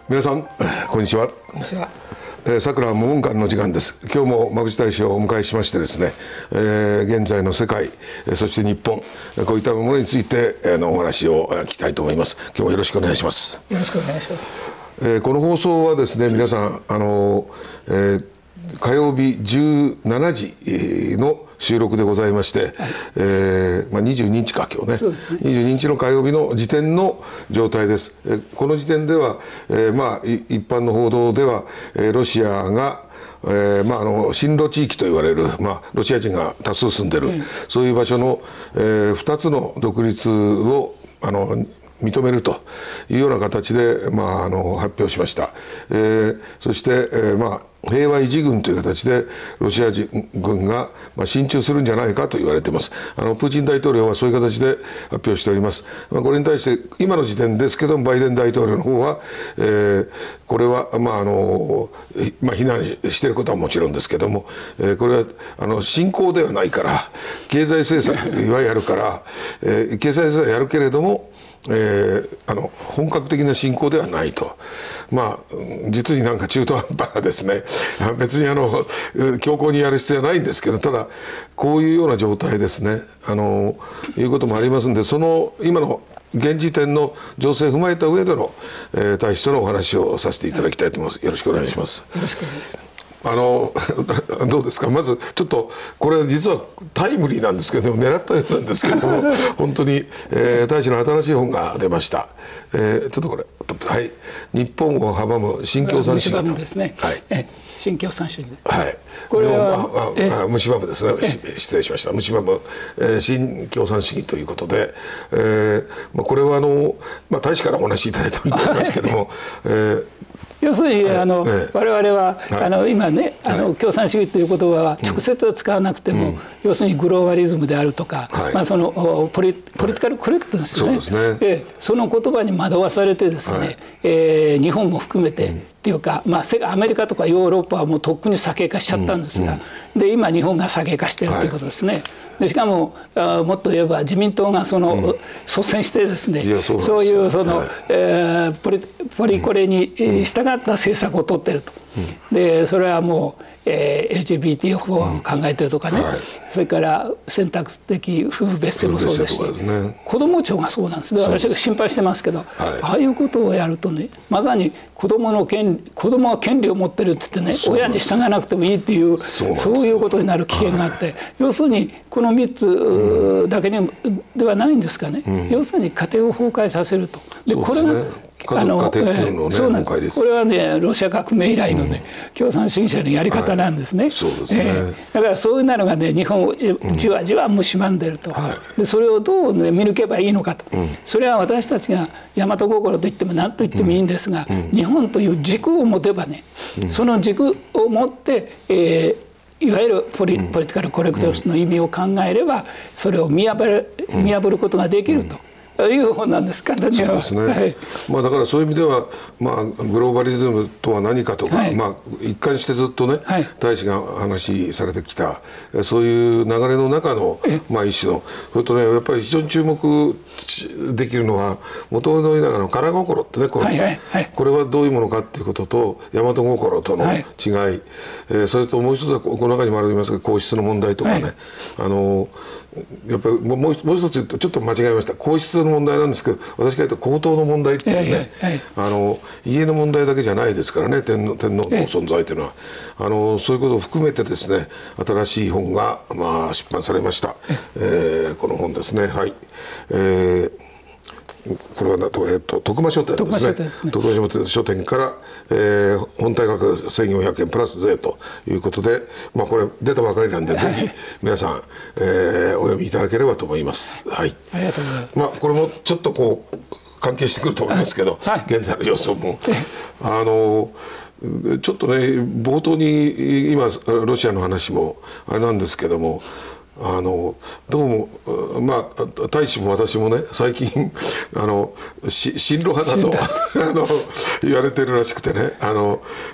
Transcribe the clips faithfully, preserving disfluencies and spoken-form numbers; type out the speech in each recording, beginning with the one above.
皆さんこんにちは。さくら無文館の時間です。今日も馬淵大使をお迎えしましてですね、えー、現在の世界、そして日本、こういったものについてのお話を聞きたいと思います。今日もよろしくお願いします。 よろしくお願いします。 えー、この放送はですね、皆さんあの、えー、火曜日じゅうしちじの収録でございまして、はい、えーまあ、にじゅうににちか今日ね、ねにじゅうににちの火曜日の時点の状態です。えー、この時点では、えーまあ、一般の報道では、えー、ロシアがえーまあ、あの親ロ地域と言われる、まあ、ロシア人が多数住んでる、うん、そういう場所の、えー、ふたつの独立をあの認めるというような形で、まあ、あの発表しました。えー、そして、えーまあ平和維持軍という形でロシア軍が進駐するんじゃないかと言われています。あのプーチン大統領はそういう形で発表しております。まあ、これに対して今の時点ですけどバイデン大統領の方は、えー、これは、まああのまあ、非難していることはもちろんですけども、えー、これはあの侵攻ではないから経済制裁はやるから、えー、経済制裁やるけれどもえー、あの本格的な侵攻ではないと、まあ実になんか中途半端なですね、別にあの強硬にやる必要はないんですけど、ただこういうような状態ですね、あのいうこともありますんで、その今の現時点の情勢を踏まえた上での、えー、大使とのお話をさせていただきたいと思います。よろしくお願いします。 よろしくお願いします。 あのどうですか。まずちょっとこれ実はタイムリーなんですけども、狙ったようなんですけども本当に、えー、大使の新しい本が出ました。えー、ちょっとこれはい、日本を阻む新共産主義とですね。はい。え新共産主義。 はい。これはああ蝕むですね。失礼しました。蝕む、えー、新共産主義ということで、えー、まあこれはあのまあ大使からお話しいただいたみたいなんですけども。えー要するに、はい、あの、ええ、我々は、はい、あの今ねあの、はい、共産主義という言葉は直接は使わなくても、うん、要するにグローバリズムであるとか、はい、まあ、そのポリ、ポリティカルコレクトですね、はい、そうですね、ええ、その言葉に惑わされてですね、はい、えー、日本も含めて、うん、っていうか、まあ、アメリカとかヨーロッパはもうとっくに左傾化しちゃったんですが、うんうん、で今日本が左傾化しているということですね。はい、でしかもあもっと言えば自民党がその、うん、率先してですね、そうそういうその、はい、えー、ポリ、ポリコレに従った政策を取っていると、うん、でそれはもう、えー、エルジービーティー 法案を考えているとかね、うん、はい、それから選択的夫婦別姓もそうですし、ですね、子ども庁がそうなんです。で私は心配してますけど、はい、ああいうことをやるとね、まさに子どもの権子どもは権利を持ってるっつってね、親に従わなくてもいいっていうそういうことになる危険があって、はい、要するにこのみっつだけにではないんですかね、うん、要するに家庭を崩壊させると。でこれが家族家庭っていうのをね、 そうなんです。これはねロシア革命以来のね、うん、共産主義者のやり方なんですね。はい、そうですね、えー、だからそういうのがね日本をじじわじわ蝕んでると、うん、はい、でそれをどう、ね、見抜けばいいのかと、うん、それは私たちが大和心と言っても何と言ってもいいんですが、うん、日本という軸を持てばね、うん、その軸を持って、えー、いわゆるポリ、ポリティカルコレクトの意味を考えればそれを見破る、見破ることができると。うん、いう本なんですか。 そうですね。はい、まあだからそういう意味では、まあグローバリズムとは何かとか、はい、まあ一貫してずっとね、はい、大使が話されてきたそういう流れの中のまあ一種の、それとねやっぱり非常に注目できるのは元々のの空心ってね、これ、はいはいはい、これはどういうものかっていうことと大和心との違い、はい、えー、それともう一つはこの中にもありますが皇室の問題とかね、はい、あのやっぱりもうもう一つ言うとちょっと間違えました。皇室の問題なんですけど、私が言うと皇統の問題っていうね、はいはい、あの家の問題だけじゃないですからね、天皇、天皇の存在というのは、あのそういうことを含めてですね、新しい本が、まあ、出版されました。えー、この本ですね。はい。えーこれは、えー、と徳間書店ですね。徳間書店から、えー、本体額せんよんひゃくえんプラス税ということで、まあ、これ出たばかりなんで、はい、ぜひ皆さん、えー、お読みいただければと思います。はい。ありがとうございます。まあ、これもちょっとこう関係してくると思いますけど、はい、現在の様子もあのちょっとね冒頭に今ロシアの話もあれなんですけども。あのどうもまあ大使も私もね最近あの親ロ派だとあの言われてるらしくてね、あの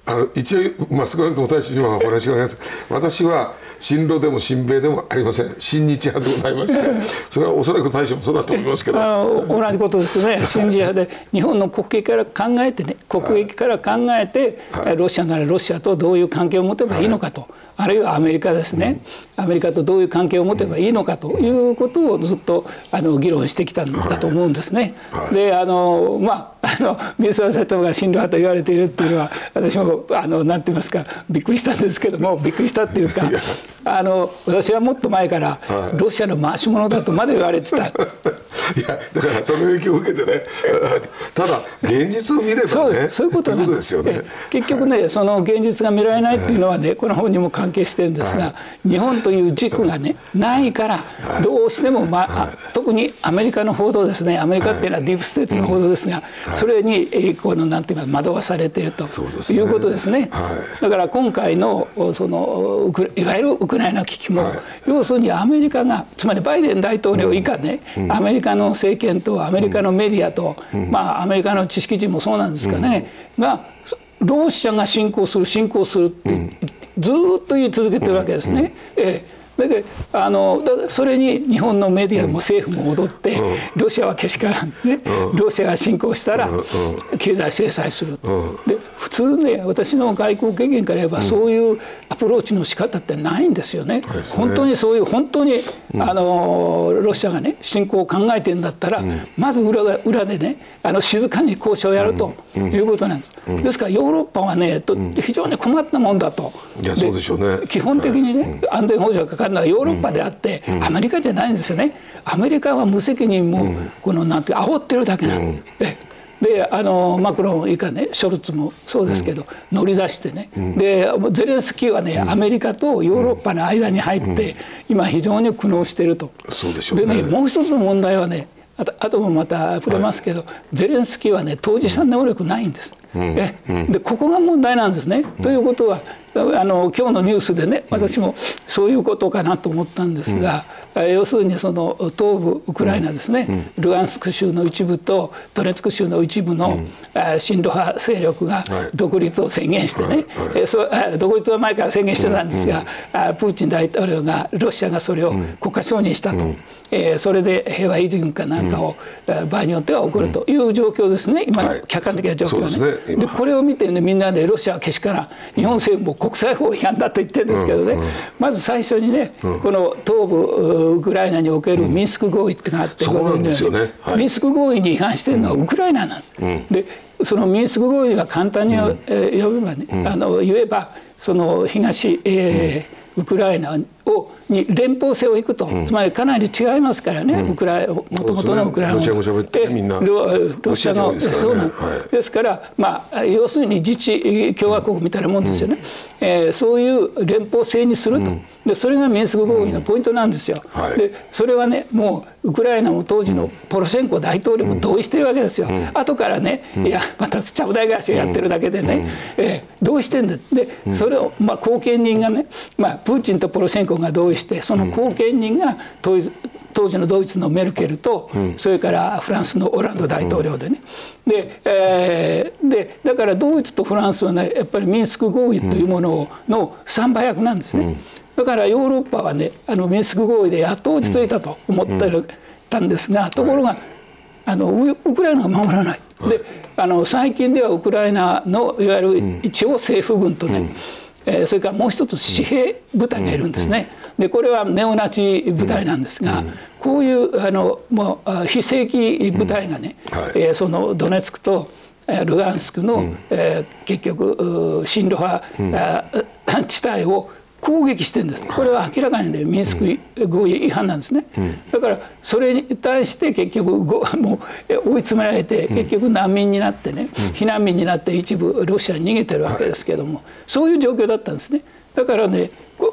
あの一応、まあ、少なくとも大使にはお話があります。私は親ロでも親米でもありません。親日派でございましてそれはおそらく大使もそうだと思いますけど、 あの同じことですね。親日派で日本の国益から考えてね、国益から考えて、はい、ロシアならロシアとどういう関係を持てばいいのかと、はい、あるいはアメリカですね、うん、アメリカとどういう関係を持てばいいのかということをずっとあの議論してきたんだと思うんですね。はいはい、であのまああの水野社長が親ロ派と言われているっていうのは私もあのなんて言いますかびっくりしたんですけども、びっくりしたっていうかあの私はもっと前からロシアの回し者だとまで言われてた。いやだからその影響を受けてねただ現実を見ればねそう、そういうことなんですよね。結局ねその現実が見られないっていうのはねこの本にも関係してるんですが、はい、日本という軸がねないからどうしても、まあはい、特にアメリカの報道ですね、アメリカっていうのはディープステートの報道ですが、はい、それにこのなんていうか惑わされているということですね。はい、だから今回のそのいわゆるウクライナ危機も、はい、要するにアメリカがつまりバイデン大統領以下ね、うん、アメリカの政権とアメリカのメディアと、うん、まあアメリカの知識人もそうなんですかね、うん、がロシアが侵攻する侵攻するって、うん、ずっと言い続けてるわけですね。うんうん、ええだけどあのだそれに日本のメディアも政府も踊って、うん、ロシアはけしからん、ねうん、ロシアが侵攻したら経済制裁する、うん、で普通ね私の外交経験から言えば、うん、そういうアプローチの仕方ってないんですよね。うん、本当にそういう本当に、うん、あのロシアがね侵攻を考えてるんだったら、うん、まず 裏, 裏でねあの静かに交渉をやるということなんです。うんうん、ですからヨーロッパはねと非常に困ったもんだと。 いやそうでしょうね。 基本的にね、はい、安全保障がかかるのはヨーロッパであって、うん、アメリカじゃないんですよね。アメリカは無責任も、うん、このなんて煽ってるだけなんで、うんであのマクロン以下ねショルツもそうですけど、うん、乗り出してね、うん、でゼレンスキーはね、うん、アメリカとヨーロッパの間に入って、うん、今非常に苦悩していると。 そうでしょうね。 でねもう一つの問題はねあと, あともまた触れますけど、はい、ゼレンスキーはね当事者能力ないんです。うん、えでここが問題なんですね。うん、ということはあの今日のニュースでね私もそういうことかなと思ったんですが、うん、要するにその東部ウクライナですね、うん、ルガンスク州の一部とドネツク州の一部の、うん、親ロ派勢力が独立を宣言してね、はいはい、そ独立は前から宣言してたんですが、うん、プーチン大統領がロシアがそれを国家承認したと、うんえー、それで平和維持軍かなんかを、うん、場合によっては起こるという状況ですね、今の客観的な状況はね。はい、でこれを見て、ね、みんなでロシアはけしからん日本政府も国際法違反だと言ってるんですけどね、うんうん、まず最初にね、うん、この東部ウクライナにおけるミンスク合意ってのがあって、うん、そうなんですよね、はい、ミンスク合意に違反しているのはウクライナなんで、うん、でそのミンスク合意は簡単に、うんえー、呼べばね、うん、あの言えばその東、えーうんウクライナをに連邦制をいくと、うん、つまりかなり違いますからね、うん、ウクライナもともとのウクライナロシア語喋ってみんなロシアのそうなんですから、まあ、要するに自治共和国みたいなもんですよね、うんえー、そういう連邦制にすると、うん、でそれがミンスク合意のポイントなんですよ、うんはい、でそれはねもうウクライナも当時のポロシェンコ大統領も同意してるわけですよ、うん、後からね、うん、いやまたちゃぶ台返しをやってるだけでね、うんえー、同意してるんだで、うん、それを、まあ、後見人がね、まあ、プーチンとポロシェンコが同意してその後見人が当時当時のドイツのメルケルと、うん、それからフランスのオランド大統領でね、うん、で、えー、でだからドイツとフランスはねやっぱりミンスク合意というものの参謀役なんですね、うん、だからヨーロッパはねあのミンスク合意でやっと落ち着いたと思ってたんですが、ところがあのウクライナが守らない、はい、であの最近ではウクライナのいわゆる一応政府軍とね、うんえー、それからもう一つ私兵部隊がいるんですね。でこれはネオナチ部隊なんですが、こういうあのもう非正規部隊がね、はいえー、そのドネツクとルガンスクの、うんえー、結局親ロ派、うん、地帯を攻撃してるんです。これは明らかに、ね、ミンスク合意違反なんですね、うん、だからそれに対して結局もう追い詰められて結局難民になってね、うん、避難民になって一部ロシアに逃げてるわけですけども、はい、そういう状況だったんですね。だからね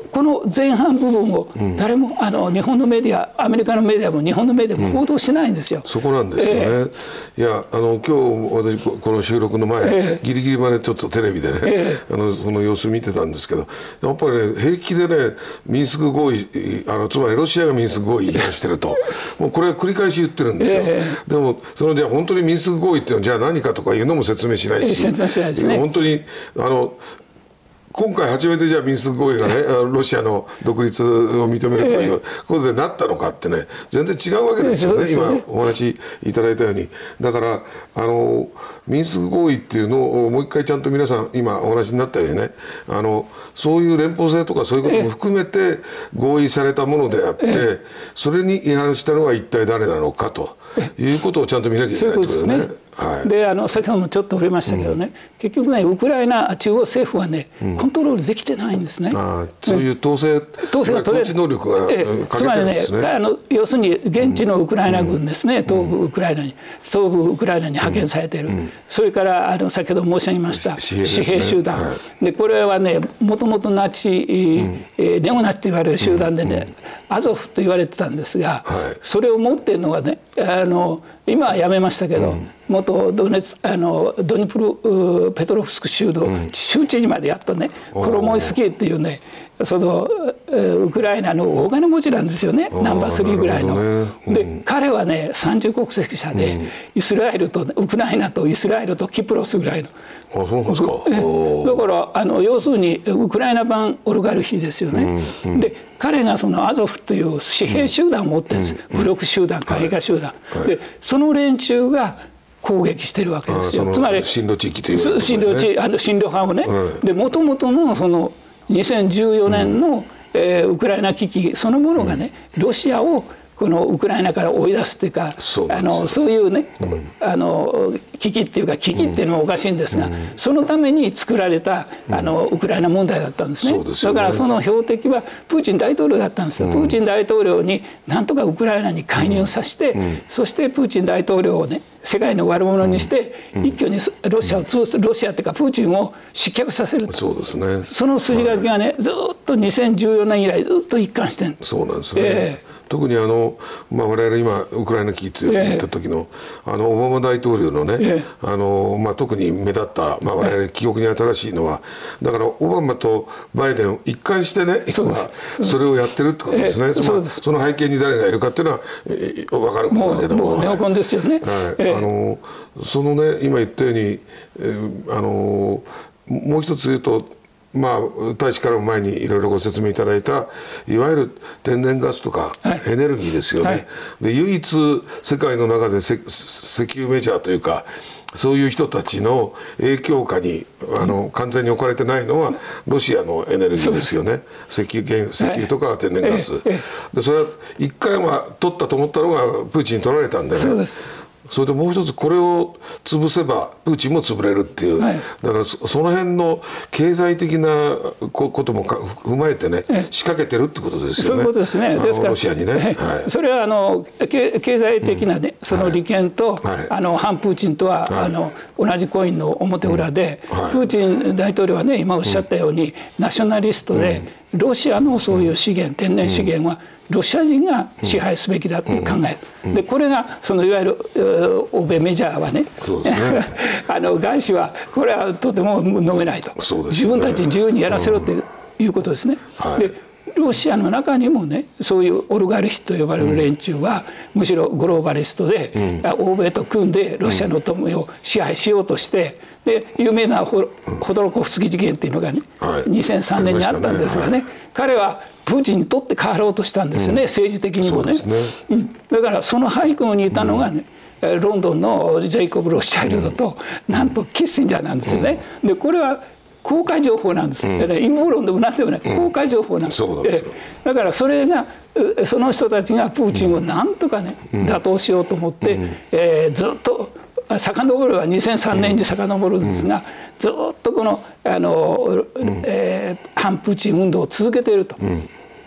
この前半部分を誰も、うん、あの日本のメディア、アメリカのメディアも日本のメディアも報道しないんですよ。 うん、そこなんですよね。えー、いやあの今日私この収録の前、えー、ギリギリまでちょっとテレビでね、えー、あのその様子見てたんですけど、やっぱりね平気でねミンスク合意、あのつまりロシアがミンスク合意違反してるともうこれは繰り返し言ってるんですよ。えー、でもそのじゃあ本当にミンスク合意っていうのはじゃあ何かとかいうのも説明しないし、えーね、本当にあの今回初めてじゃあミンスク合意がねロシアの独立を認めるということでなったのかってね全然違うわけですよね、ええ、今お話しいただいたように。だからあのミンスク合意っていうのをもう一回ちゃんと皆さん今お話になったようにねあのそういう連邦制とかそういうことも含めて合意されたものであって、ええ、それに違反したのは一体誰なのかということをちゃんと見なきゃいけないということですね。はい、であの先ほどもちょっと触れましたけどね、うん、結局ねウクライナ中央政府はね、うん、コントロールできてないんですね。あそういう統制、統制が取れる能力が欠けてるんですね。つまりねあの要するに現地のウクライナ軍ですね、うん、東部ウクライナに東部ウクライナに派遣されている、うん、それからあの先ほど申し上げました私兵集団、はい、でこれはねもともとナチ、うんえー、ネオナチと言われる集団でね、うん、アゾフと言われてたんですが、はい、それを持っているのがねあの今はやめましたけど、うん、元ドネツあのドニプルペトロフスク州の州知事までやったね、うん、コロモイスキーっていうねそのウクライナの大金持ちなんですよね、ナンバースリーぐらいの。ねうん、で彼はね三重国籍者で、うん、イスラエルとウクライナとイスラエルとキプロスぐらいの。 あそうですか。 だからあの要するにウクライナ版オルガルヒですよね。うんうん、で彼がそのアゾフという私兵集団を持ってるんです、うん、武力集団過激派集団、はい、でその連中が攻撃してるわけですよ。つまり親ロ地域ということですね。親ロ地あの親ロ派をね、はい、で元々のそのにせんじゅうよねんの、うんえー、ウクライナ危機そのものがね、うん、ロシアをこのウクライナから追い出すというかそうあのそういうね、うん、あの危機っていうか危機っていうのもおかしいんですが、うん、そのために作られたあのウクライナ問題だったんですね。うん、だからその標的はプーチン大統領だったんですよ。うん、プーチン大統領になんとかウクライナに介入させて、うん、そしてプーチン大統領をね世界の悪者にして、うん、一挙にロシアを潰すロシアというかプーチンを失脚させると。 そうですね。 その筋書きがね、はい、ずっとにせんじゅうよねん以来ずっと一貫してる。 そうなんですね。えー特にあの、まあ、我々今ウクライナ危機と言った時の、えー、あのオバマ大統領のね、えーあのまあ、特に目立った、まあ、我々記憶に新しいのはだからオバマとバイデン一貫してね今それをやってるってことですね。えー、そ, まあ、その背景に誰がいるかっていうのは、えー、分かることだけどももうネオコンですよね。 はいはいあのそのね今言ったように、えー、あのもう一つ言うとまあ、大使からも前にいろいろご説明いただいたいわゆる天然ガスとかエネルギーですよね。はい、で唯一世界の中で石油メジャーというかそういう人たちの影響下にあの完全に置かれてないのはロシアのエネルギーですよね。石油原石油とか天然ガス、はい、でそれは一回は取ったと思ったのがプーチンに取られたんでね。そうです。それでもう一つこれを潰せばプーチンも潰れるっていう、はい、だから そ, その辺の経済的なこともか踏まえてね仕掛けてるってことですよね。 そういうことですね。ですからロシアにね、はい、 それはあの経済的なね、うん、その利権と、はい、あの反プーチンとは、はい、あの同じコインの表裏で、うんはい、プーチン大統領はね今おっしゃったように、うん、ナショナリストで、うん、ロシアのそういう資源、天然資源はロシア人が支配すべきだという考え、うんうん、でこれがそのいわゆる欧米メジャーはね、そうですねあの外資はこれはとても飲めないと、そうですね、自分たちに自由にやらせろという、うん、いうことですね。はい、でロシアの中にもねそういうオルガルヒと呼ばれる連中は、うん、むしろグローバリストで、うん、欧米と組んでロシアの富を支配しようとして、で有名なホドロコフスキー事件っていうのがね、はい、にせんさんねんにあったんですがね、はい、彼はプーチンにとって変わろうとしたんですよね、うん、政治的にもね。そうですね、うん、だからその背後にいたのがね、うん、ロンドンのジェイコブ・ロスチャイルドと、うん、なんとキッシンジャーなんですよね。うん、でこれは公開情報なんです、うん、だから陰謀論でもなんでもない、うん、公開情報なんです。そうなんですよ。だからそれがその人たちがプーチンをなんとかね、うん、打倒しようと思って、うんえー、ずっと遡るはにせんさんねんに遡るんですが、うん、ずっとこのあの、うんえー、反プーチン運動を続けていると。うん、で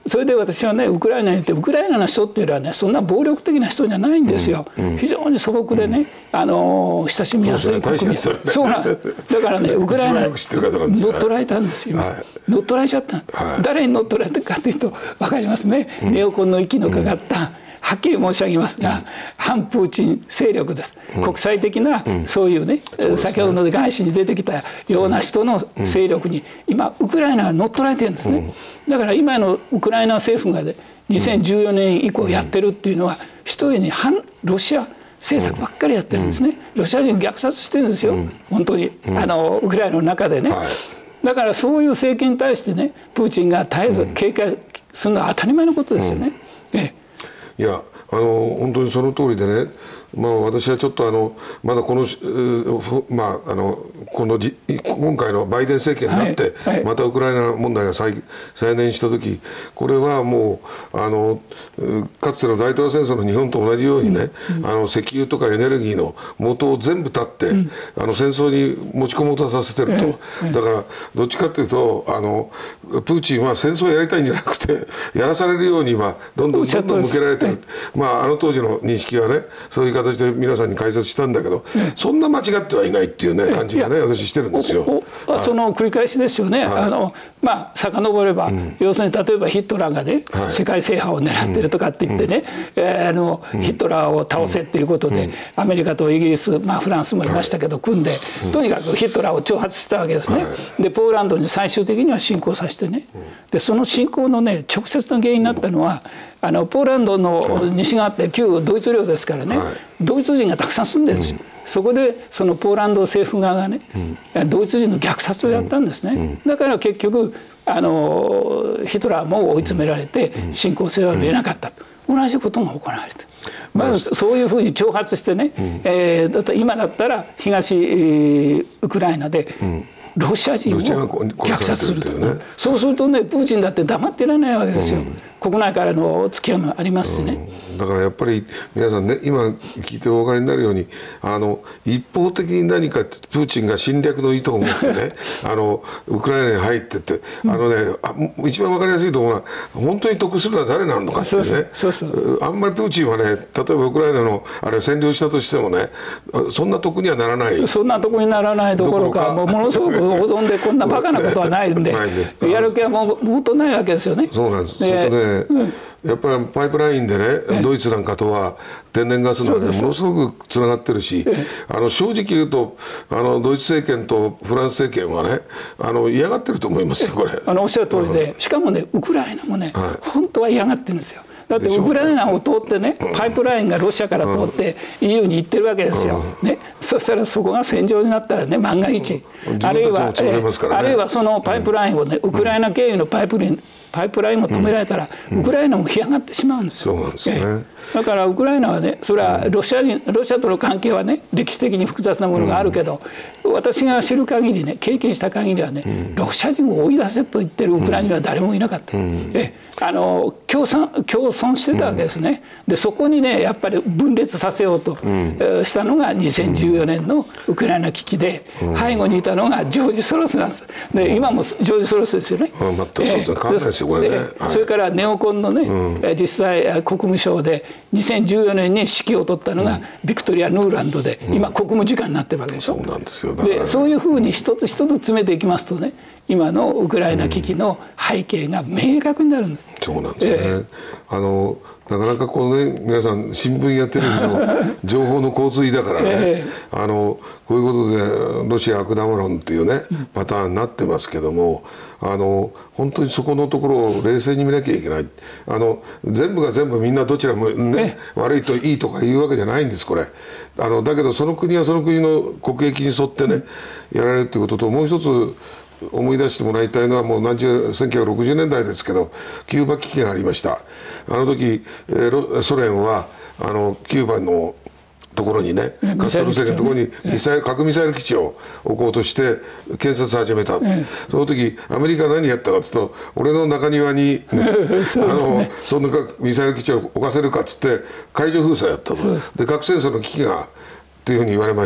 それで私はねウクライナに行ってウクライナの人っていうのはねそんな暴力的な人じゃないんですよ、うんうん、非常に素朴でね、うん、あの親しみやすい国民、そうなんだからねウクライナに乗っ取られたんですよ、はい、乗っ取られちゃった、はい、誰に乗っ取られたかというと分かりますね、うん、ネオコンの息のかかった、うん、はっきり申し上げますが、うん、反プーチン勢力です、うん、国際的な、うん、そういうね、うん、先ほどの外資に出てきたような人の勢力に今ウクライナは乗っ取られてるんですね、うん、だから今のウクライナ政府が、ね、にせんじゅうよねん以降やってるっていうのは一重に反ロシア政策ばっかりやってるんですね、うん、ロシア人を虐殺してるんですよ、うん、本当に、うん、あのウクライナの中でね、はい、だからそういう政権に対してねプーチンが絶えず警戒するのは当たり前のことですよね、うん、ええ、いやあの本当にその通りでね、まあ、私はちょっとあのまだこの、まあ、あのこのじ今回のバイデン政権になって、はいはい、またウクライナ問題が 再, 再燃した時これはもうあのかつての大東亜戦争の日本と同じようにね、うん、あの石油とかエネルギーの元を全部断って、うん、あの戦争に持ち込もうとさせてると、うん、だからどっちかっていうとあのプーチンは戦争をやりたいんじゃなくてやらされるように今どんどんどんどん向けられてる、まあ、あの当時の認識はねそういう形で皆さんに解説したんだけど、うん、そんな間違ってはいないっていうね感じがね私してるんですよ。 その繰り返しですよね、はい、あのまあ遡れば、うん、要するに例えばヒットラーがね、はい、世界制覇を狙ってるとかって言ってね、うんえー、あのヒットラーを倒せっていうことで、うん、アメリカとイギリス、まあ、フランスもいましたけど、はい、組んで、うん、とにかくヒットラーを挑発したわけですね、はい、でポーランドに最終的には侵攻させてね、うん、でその侵攻のね直接の原因になったのは、あのポーランドの西側って旧ドイツ領ですからね、はい、ドイツ人がたくさん住んでるんですよ、うん、そこでそのポーランド政府側がね、うん、ドイツ人の虐殺をやったんですね、うん、だから結局あのヒトラーも追い詰められて侵攻せざるを得なかったと、同じことが行われて、まずそういうふうに挑発してね、うんえー、だって今だったら東、えー、ウクライナで、うんロシア人を虐殺すると、ね、そうするとねプーチンだって黙っていられないわけですよ、うん、国内からの付き合いもありますしね、 うん、だからやっぱり皆さんね今聞いてお分かりになるようにあの一方的に何かプーチンが侵略の意図を持ってねあのウクライナに入ってってあのね、うん、一番分かりやすいと思うのは本当に得するのは誰なのかってねそうそうあんまりプーチンはね例えばウクライナのあれ占領したとしてもねそんな得にはならないそんな得にならないどころかもうものすごく保存でこんなバカなことはないんでやる気はもうもっとないわけですよね。 そうなんです。それとね、うん、やっぱりパイプラインでねドイツなんかとは天然ガスなんでものすごくつながってるしあの正直言うとあのドイツ政権とフランス政権はねあの嫌がってると思いますよこれ。 あのおっしゃる通りで、うん、しかもねウクライナもね、はい、本当は嫌がってるんですよ。だってウクライナを通ってねパイプラインがロシアから通って イーユー に行ってるわけですよ、ね、そしたらそこが戦場になったらね万が一あるいは、あるいはそのパイプラインをねウクライナ経由のパイプラインパイプラインを止められたら、うん、ウクライナも干上がってしまうんですよ。 そうなんですね。 だからウクライナはねそれはロシア人ロシアとの関係はね歴史的に複雑なものがあるけど、うん、私が知る限りね経験した限りはね、うん、ロシア人を追い出せと言ってるウクライナには誰もいなかった、うん、えあの共産共存してたわけですね、うん、でそこにねやっぱり分裂させようと、うん、したのがにせんじゅうよねんのウクライナ危機で、うん、背後にいたのがジョージ・ソロスなんです。で今もジョージ・ソロスですよね。 あ全くそうですね、変わんないですよこれね、はい、 それからネオコンのね、うん、実際国務省でにせんじゅうよねんに指揮を取ったのが、うん、ビクトリア・ヌーランドで、うん、今国務次官になってるわけでしょ。 そうなんですよ。 でそういうふうに一つ一つ詰めていきますとね今のウクライナ危機の背景が明確になるんです。 うん、そうなんですね、えー、あのなかなかこうね皆さん新聞やテレビの情報の洪水だからね、えー、あのこういうことでロシア悪玉論っていうねパターンになってますけどもあの本当にそこのところを冷静に見なきゃいけない。あの全部が全部みんなどちらもね、えー、悪いといいとかいうわけじゃないんですこれ。あのだけどその国はその国の国益に沿ってね、うん、やられるっていうことともう一つ思い出してもらいたいのはもう何十せんきゅうひゃくろくじゅうねんだいですけどキューバ危機がありました。あの時、えー、ソ連はあのキューバのところにねカストロ政権のところにミサイル核ミサイル基地を置こうとして建設始めた、ええ、その時アメリカ何やったかっつうと俺の中庭に、ね、そ, ね、あのそんなミサイル基地を置かせるかっつって海上封鎖やったと。で核戦争の危機がというふうに言われました。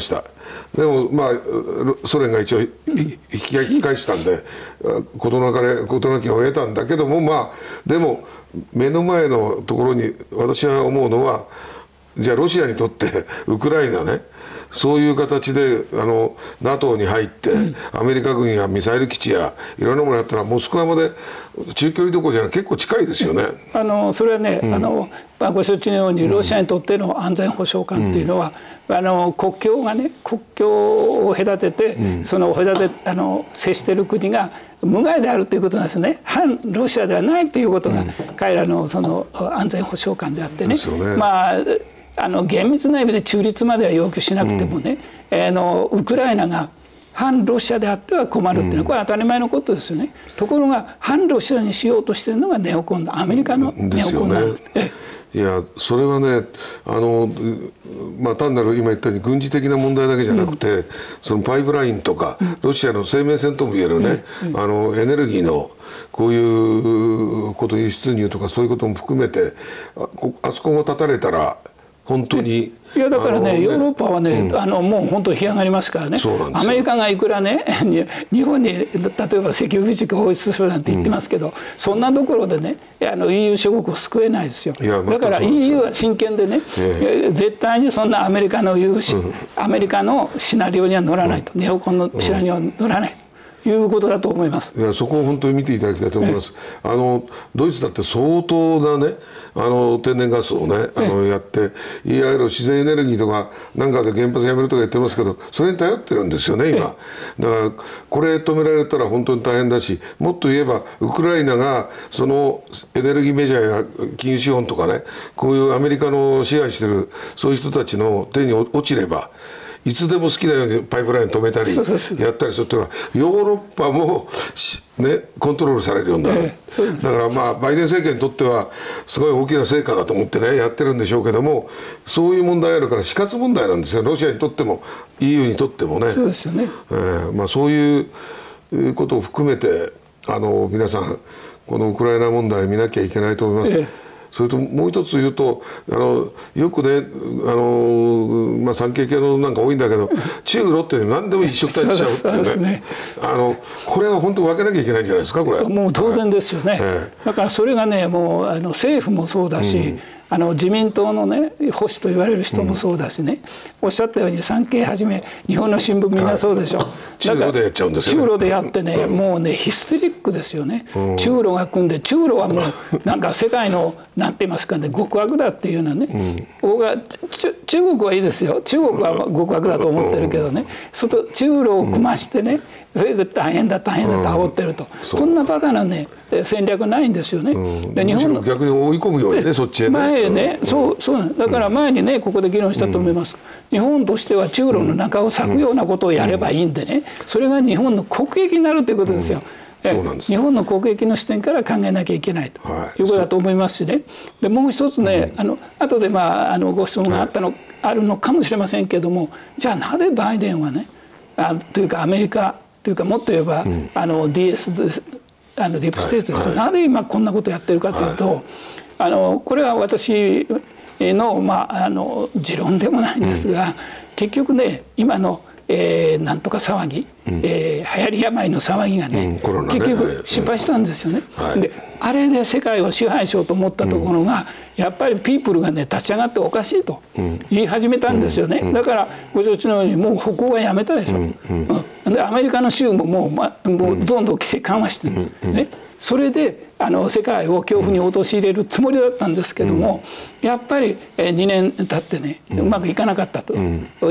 でもまあソ連が一応引き返したんで事なかれ事なきを得たんだけども、まあでも目の前のところに私は思うのは、じゃあロシアにとってウクライナね、そういう形であの ナトー に入って、うん、アメリカ軍やミサイル基地やいろんなものやったらモスクワまで中距離どころじゃない結構近いですよね。 あのそれはね、うん、あのまあ、ご承知のようにロシアにとっての安全保障観っていうのは、うん、あの国境がね国境を隔てて、うん、その隔てあの接している国が無害であるということなんですね。反ロシアではないということが、うん、彼らのその安全保障観であってね。ねまああの厳密な意味で中立までは要求しなくてもね、うん、あのウクライナが反ロシアであっては困るっていうのはこれは当たり前のことですよね。ところが反ロシアにしようとしているのがネオコンアメリカのネオコンなんですよね。 いやそれはねあの、まあ、単なる今言ったように軍事的な問題だけじゃなくて、うん、そのパイプラインとか、うん、ロシアの生命線ともいえるね、うん、あのエネルギーのこういうこと輸出入とかそういうことも含めて あ, あそこが断たれたら本当にいやだからね、ヨーロッパはね、うん、あのもう本当に干上がりますからね。アメリカがいくらね日本に例えば石油備蓄放出するなんて言ってますけど、うん、そんなところでねあの イーユー 諸国を救えないですよ。だから イーユー は真剣でね、ええ、絶対にそんなアメリカの言うし、うん、アメリカのシナリオには乗らないと、うん、ネオコンのシナリオには乗らないと。いうことだと思います。 いやそこを本当に見ていただきたいと思います。あのドイツだって相当なねあの天然ガスをねあのやっていわゆる自然エネルギーとかなんかで原発やめるとか言ってますけどそれに頼ってるんですよね今。だからこれ止められたら本当に大変だし、もっと言えばウクライナがそのエネルギーメジャーや金融資本とかねこういうアメリカの支配してるそういう人たちの手に落ちればいつでも好きなようにパイプライン止めたりやったりするというのはヨーロッパも、ね、コントロールされるようになる、ええ、だからまあバイデン政権にとってはすごい大きな成果だと思ってねやってるんでしょうけども、そういう問題あるから死活問題なんですよ。ロシアにとっても イーユー にとってもね。 そうですよね、 えーまあ、そういうことを含めてあの皆さんこのウクライナ問題見なきゃいけないと思います。ええ、それともう一つ言うとあのよくねあの、まあ、産経系のなんか多いんだけど中ロって何でも一緒くたにしちゃうっていうね、あのこれは本当分けなきゃいけないんじゃないですかこれ。 もう当然ですよね、はいええ、だからそれがねもうあの政府もそうだし、うん、あの自民党のね保守と言われる人もそうだしね、うん、おっしゃったように産経はじめ日本の新聞みんなそうでしょ、はい、 中ロでやっちゃうんですよね。 中ロでやってね、うん、もうねヒステリックですよね、うん、中ロが組んで中ロはもうなんか世界のなんて言いますかね極悪だっていうのはね、うん、僕は中国はいいですよ、中国は極悪だと思ってるけどね、そと中ロを組ましてね、それで大変だ大変だと煽ってると、うん、こんなバカなね戦略ないんですよね、うん、で日本の逆に追い込むようにねそっちへね前ね、うん、そうそうなんだから前にねここで議論したと思います、うん、日本としては中ロの中を裂くようなことをやればいいんでね、それが日本の国益になるということですよ、うん、そうなんです。日本の国益の視点から考えなきゃいけないということだと思いますしね。でもう一つね、うん、あの後で、まあ、あのご質問があったの、はい、あるのかもしれませんけども、じゃあなぜバイデンはねあというかアメリカというかもっと言えば、うん、あの ディーエス あのディープステートです、はいはい、なぜ今こんなことやってるかというと、はい、あのこれは私の、まあ、あの持論でもないんですが、うん、結局ね今のえー、なんとか騒ぎ、うん、えー、流行り病の騒ぎがね、うん、ね結局失敗したんですよね、はい、であれで世界を支配しようと思ったところが、うん、やっぱりピープルがね立ち上がっておかしいと言い始めたんですよね、うん、だからご承知のようにもう歩行はやめたでしょ、うんうん、でアメリカの州ももう、ま、もうどんどん規制緩和してる、うん、ね、それであの世界を恐怖に陥れるつもりだったんですけども、うん、やっぱりにねん経ってねうまくいかなかったと、うん、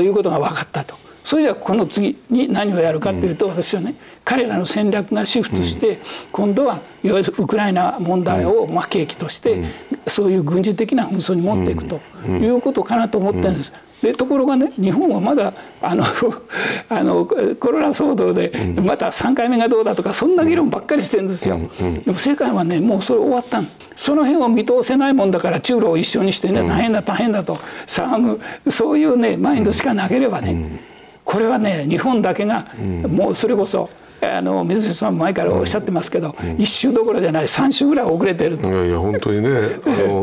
いうことが分かったと。それじゃあこの次に何をやるかというと、私はね彼らの戦略がシフトして今度はいわゆるウクライナ問題をまあ契機としてそういう軍事的な紛争に持っていくということかなと思ってるんです。でところがね日本はまだあのあのコロナ騒動でまたさんかいめがどうだとかそんな議論ばっかりしてるんですよ。でも世界はねもうそれ終わったん。その辺を見通せないもんだから中ロを一緒にしてね大変だ大変だと騒ぐそういうねマインドしかなければねこれはね日本だけがもうそれこそあの水野さん前からおっしゃってますけど、うん、いっ週どころじゃないさん週ぐらい遅れてると。 いやいや本当にねあの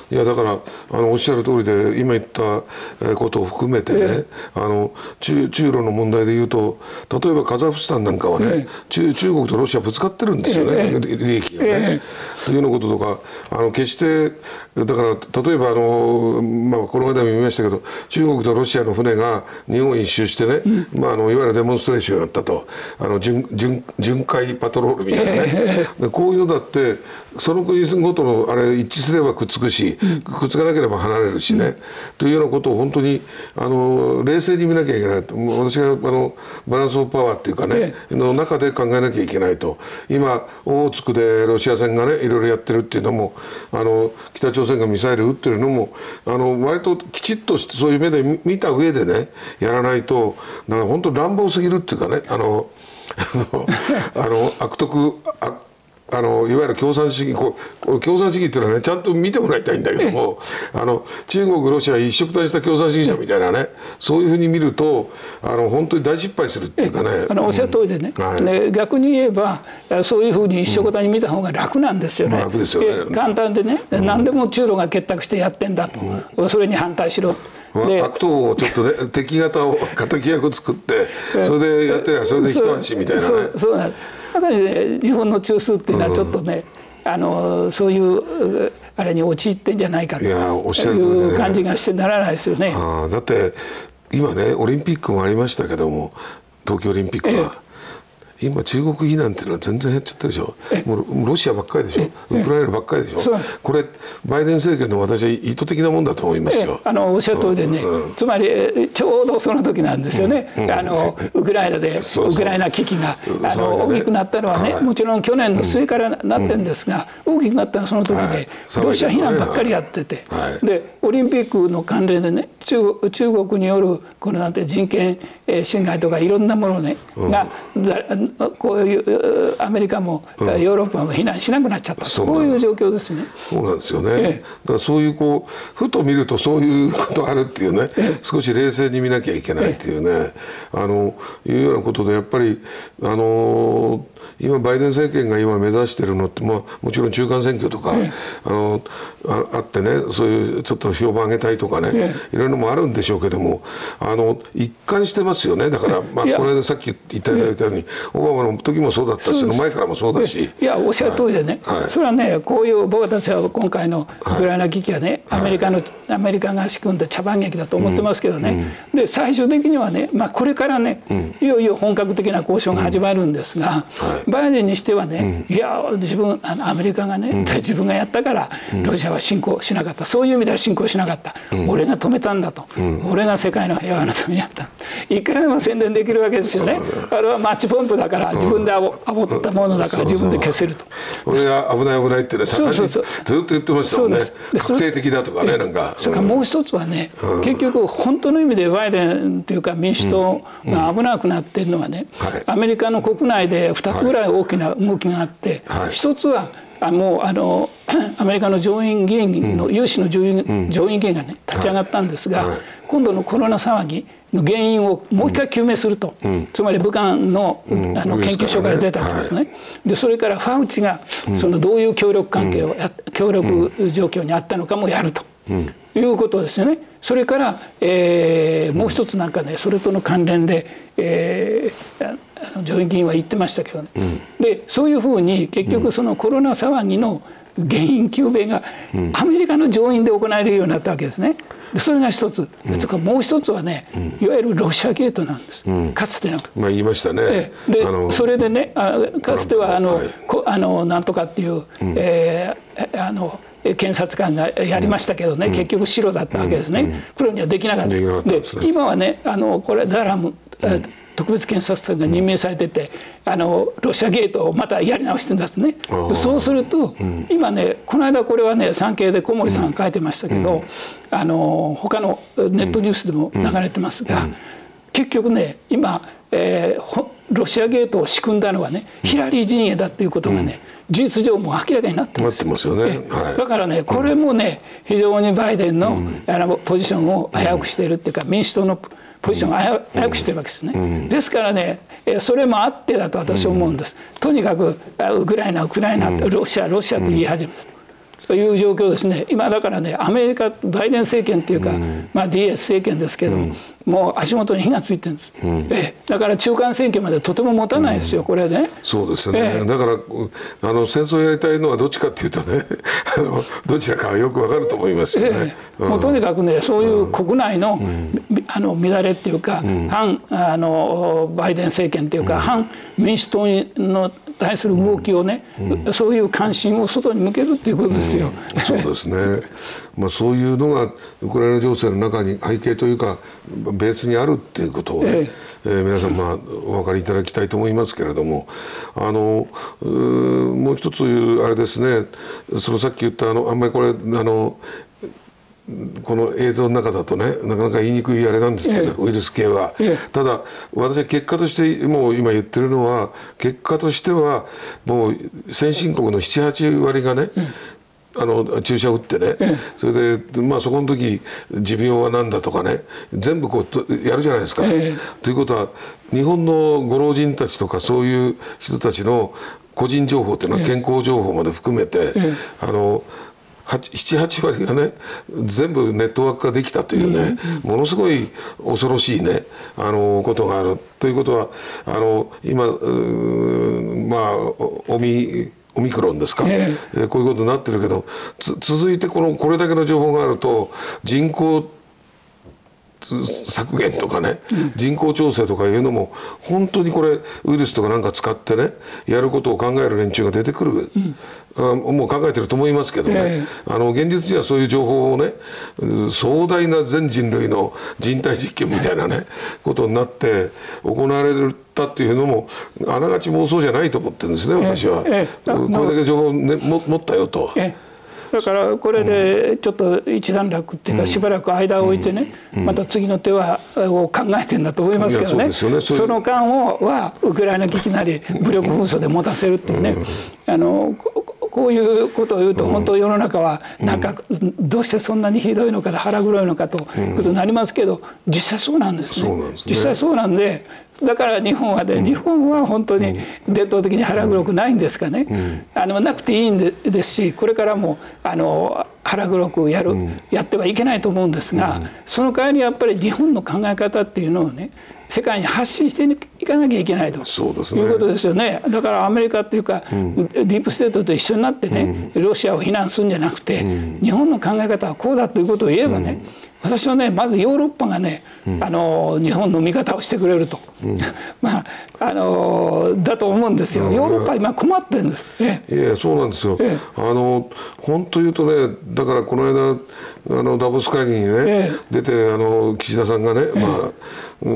いやだからあのおっしゃる通りで、今言ったことを含めてね、えー、あの 中, 中ロの問題でいうと、例えばカザフスタンなんかはね、えー、中, 中国とロシアぶつかってるんですよね、えー、利益がね、えー、というようなこととか、あの決してだから例えばあの、まあ、この間も見ましたけど、中国とロシアの船が日本一周してね、うん、まあ、あのいわゆるデモンストレーションやったと、あの 巡, 巡, 巡回パトロールみたいなね、えー、でこういうのだってその国ごとのあれ一致すればくっつくし、うん、くっつかなければ離れるしね、うん、というようなことを本当にあの冷静に見なきゃいけないと。私があのバランスオブパワーっていうかね、えー、の中で考えなきゃいけないと。今オホーツクでロシア船がねいろいろやってるっていうのも、あの北朝鮮がミサイル撃ってるのも、あの割ときちっとしてそういう目で見た上でねやらないと、だから本当乱暴すぎるっていうかね、あのあの悪徳ああのいわゆる共産主義、こう共産主義っていうのはねちゃんと見てもらいたいんだけども、あの中国ロシア一色体した共産主義者みたいなね、そういうふうに見るとあの本当に大失敗するっていうかね、 あのおっしゃる通りでね、うん、はい、ね、逆に言えばそういうふうに一色体に見た方が楽なんですよね、うん、楽ですよね、簡単でね、うん、何でも中ロが結託してやってんだと、うん、それに反対しろ、 悪党をちょっとね敵方を敵役作ってそれでやってりゃそれで一安心みたいなね。 そうそうなんです。やっぱりね、日本の中枢っていうのはちょっとね、うん、あのそういうあれに陥ってんじゃないかという感じがしてならないですよね。 あ、だって今ねオリンピックもありましたけども、東京オリンピックは。ええ、今中国非難っていうのは全然減っちゃってるでしょ。もうロシアばっかりでしょ、ウクライナばっかりでしょ。これバイデン政権の私は意図的なもんだと思いますよ。 あのおっしゃる通りでね、うん、つまりちょうどその時なんですよね、うん、あのウクライナでウクライナ危機があの大きくなったのはね、はい、もちろん去年の末からなってるんですが、うん、大きくなったのはその時で、はい、ロシア非難ばっかりやってて、はい、でオリンピックの関連でね、中国、中国によるこのなんて人権侵害とかいろんなものね、うん、がこういうアメリカもヨーロッパも非難しなくなっちゃった、うん、こういう状況ですね。 そうなんですよね、ええ、だからそういうこうふと見るとそういうことあるっていうね、ええ、少し冷静に見なきゃいけないっていうね、ええ、あのいうようなことでやっぱりあの今バイデン政権が今目指してるのって、まあ、もちろん中間選挙とか、ええ、あの あ, あってね、そういうちょっと評判上げたいとかね、ええ、いろいろもあるんでしょうけども、あの一貫してますよね。だから、まあ、この間さっき言っていただいたように、オバマの時もそうだったし、その前からもそうだし、 いやおっしゃる通りでね、はいはい、それはね、こういう僕たちは今回のウクライナ危機はね、はい、アメリカのアメリカが仕組んだ茶番劇だと思ってますけどね、うん、で最終的にはね、まあ、これからね、うん、いよいよ本格的な交渉が始まるんですが、うん、はい、バイデンにしてはね、うん、いや自分あのアメリカがね、うん、自分がやったからロシアは侵攻しなかった、そういう意味では侵攻しなかった、うん、俺が止めたんだと、うん、俺が世界の平和のためにやった、いくらでも宣伝できるわけですよね。あれはマッチポンプだから自分であぼったものだから自分で消せると。 俺は危ない危ないってね、盛んにずっと言ってましたもんね。確定的だとかね、なんか。 それからもう一つはね、うん、結局本当の意味でバイデンっていうか民主党が危なくなっているのはね、うんうん、アメリカの国内でふたつぐらい大きな動きがあって、はい、一つはあもうあのアメリカの上院議員の、うん、有志の上院、うん、上院議員がね立ち上がったんですが、はいはい、今度のコロナ騒ぎの原因をもう一回究明すると、うん、つまり武漢 の,、うん、あの研究所から出たということね、はい、でそれからファウチがそのどういう協力関係をや、うん、協力状況にあったのかもやると、うん、いうことですよね。それから、えー、もう一つなんかね、それとの関連で、えー、あの上院議員は言ってましたけどね、うん、でそういうふうに結局そのコロナ騒ぎの原因究明がアメリカの上院で行えるようになったわけですね。でそれが一つ、うん、それからもう一つはね、うん、いわゆるロシアゲートなんです、うん、かつての。 まあ言いましたね。 でそれでね、あかつてはあの、はい、あのなんとかっていう、うん、えー、あの検察官がやりましたけどね、うん、結局白だったわけですね、うんうん、プロにはできなかった。で、ね、今はね、あのこれダラム、うん、特別検察官が任命されてて、うん、あのロシアゲートをまたやり直してるんですね。そうすると、うん、今ね、この間これはね産経で小森さんが書いてましたけど、うん、あの他のネットニュースでも流れてますが、うんうん、結局ね今、えー、ロシアゲートを仕組んだのはね、ヒラリー陣営だっていうことがね、うん、事実上もう明らかになってます。 なってますよね。はい、 だからね、これもね、非常にバイデンの、うん、あのポジションを危うくしているっていうか、民主党のポジションを危うくしてるわけですね。うん、ですからね、それもあってだと私は思うんです。うん、とにかくウクライナウクライナ、うん、ロシアロシアと言い始めた。 という状況ですね。今だからね、アメリカバイデン政権っていうか、うん、まあ ディーエス 政権ですけども、うん、もう足元に火がついてるんです、うん、えだから中間選挙までとても持たないですよ、うん、これね。 そうですね、えだからあの戦争をやりたいのはどっちかっていうとねあのどちらかはよくわかると思いますよね、 えうん、もうとにかくね、そういう国内の、うん、あの乱れっていうか、うん、反あのバイデン政権っていうか、うん、反民主党の対する動きをね、うん、そういう関心を外に向けるっていうことですよ、 うん、そうですねまあそういうのがウクライナ情勢の中に背景というかベースにあるっていうことをね、えええー、皆さんまあお分かりいただきたいと思いますけれども、あのもう一つあれですね、そのさっき言ったあのあんまりこれあのこの映像の中だとねなかなか言いにくいあれなんですけど、ええ、ウイルス系は、ええ、ただ私は結果としてもう今言ってるのは結果としてはもう先進国のななはちわりがね、ええ、あの注射を打ってね、ええ、それで、まあ、そこの時持病は何だとかね全部こうやるじゃないですか、ええ、ということは日本のご老人たちとかそういう人たちの個人情報っていうのは健康情報まで含めて、ええ、あのななはちわりがね全部ネットワーク化できたというね、うん、ものすごい恐ろしいねあのことがあるということはあの今まあオミオミクロンですか、ええ、こういうことになってるけど続いてこのこれだけの情報があると人口削減とかね、うん、人口調整とかいうのも本当にこれウイルスとかなんか使ってねやることを考える連中が出てくる、うん、もう考えてると思いますけどね、えー、あの現実にはそういう情報をね壮大な全人類の人体実験みたいなねことになって行われたっていうのもあながち妄想じゃないと思ってるんですね、私は、えーえー、これだけ情報を、ね、も持ったよと。えーだからこれでちょっと一段落っていうかしばらく間を置いてねまた次の手はを考えてるんだと思いますけどね、その間をはウクライナ危機なり武力紛争で持たせるっていうね、あのこういうことを言うと本当世の中はなんかどうしてそんなにひどいのか腹黒いのかということになりますけど実際そうなんですね。実際そうなんでだから日本はね、うん、日本は本当に伝統的に腹黒くないんですかね、うん、あのなくていいんでですしこれからもあの腹黒くやる、うん、やってはいけないと思うんですが、うん、その代わりやっぱり日本の考え方っていうのをね世界に発信していかなきゃいけないとそうですね、いうことですよね。だからアメリカっていうか、うん、ディープステートと一緒になってね、うん、ロシアを非難するんじゃなくて、うん、日本の考え方はこうだということを言えばね、うん私はねまずヨーロッパがね、うん、あの日本の味方をしてくれると、うん、まああのだと思うんですよ。ヨーロッパ今困ってるんです。 いやそうなんですよ。ええ、あの本当言うとねだからこの間あのダボス会議にね、ええ、出てあの岸田さんがね、ええ、まあ、うん、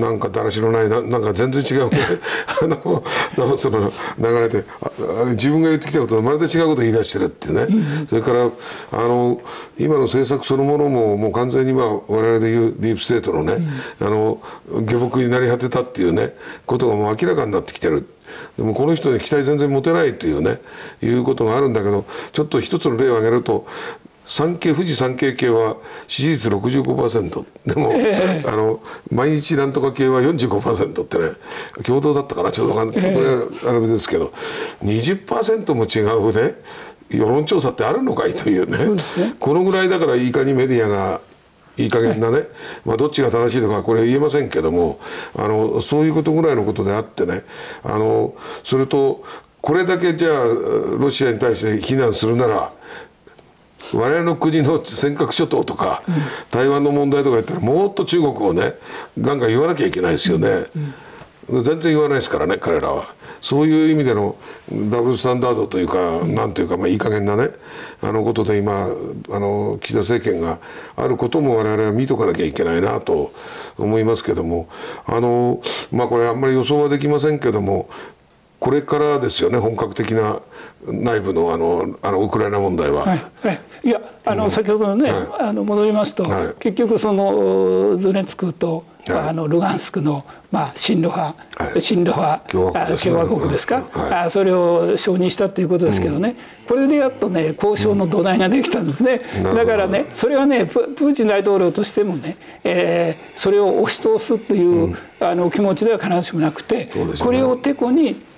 なんかだらしのないななんか全然違うねあのダボスの流れで自分が言ってきたこととまるで違うことを言い出してるってね、うん、それからあの今の政策そのものももう完全にまあ我々でいうディープステートのね、うん、あの下僕になり果てたっていうねことがもう明らかになってきてる。でもこの人に期待全然持てないというねいうことがあるんだけどちょっと一つの例を挙げると産経富士山系系は支持率 ろくじゅうごパーセント でも、えー、あの毎日なんとか系は よんじゅうごパーセント ってね共同だったからちょうど、えー、これはあれですけど にじゅっパーセント も違うね世論調査ってあるのかいという ね, うねこのぐらいだからいいかにメディアがいい加減なね、はい、まあどっちが正しいのかこれ言えませんけどもあのそういうことぐらいのことであってねあのそれとこれだけじゃあロシアに対して非難するなら我々の国の尖閣諸島とか、うん、台湾の問題とか言ったらもっと中国をねガンガン言わなきゃいけないですよね、うんうん、全然言わないですからね彼らは。そういう意味でのダブルスタンダードというか、うん、なんというか、まあ、いい加減なねあのことで今あの岸田政権があることも我々は見とかなきゃいけないなと思いますけどもあのまあこれあんまり予想はできませんけどもこれからですよね本格的な内部のあのあのウクライナ問題は。 はいはい、いやあの、うん、先ほどのね、はい、あの戻りますと、はい、結局そのドネツクと、はい、あのルガンスクの、まあ、親ロ派、はい、親ロ派共和国ですか、はい、それを承認したということですけどね、うん、これでやっとね交渉の土台ができたんですね、うん、だからねそれはね プ, プーチン大統領としてもね、えー、それを押し通すという、うん、あの気持ちでは必ずしもなくて、ね、これをてこに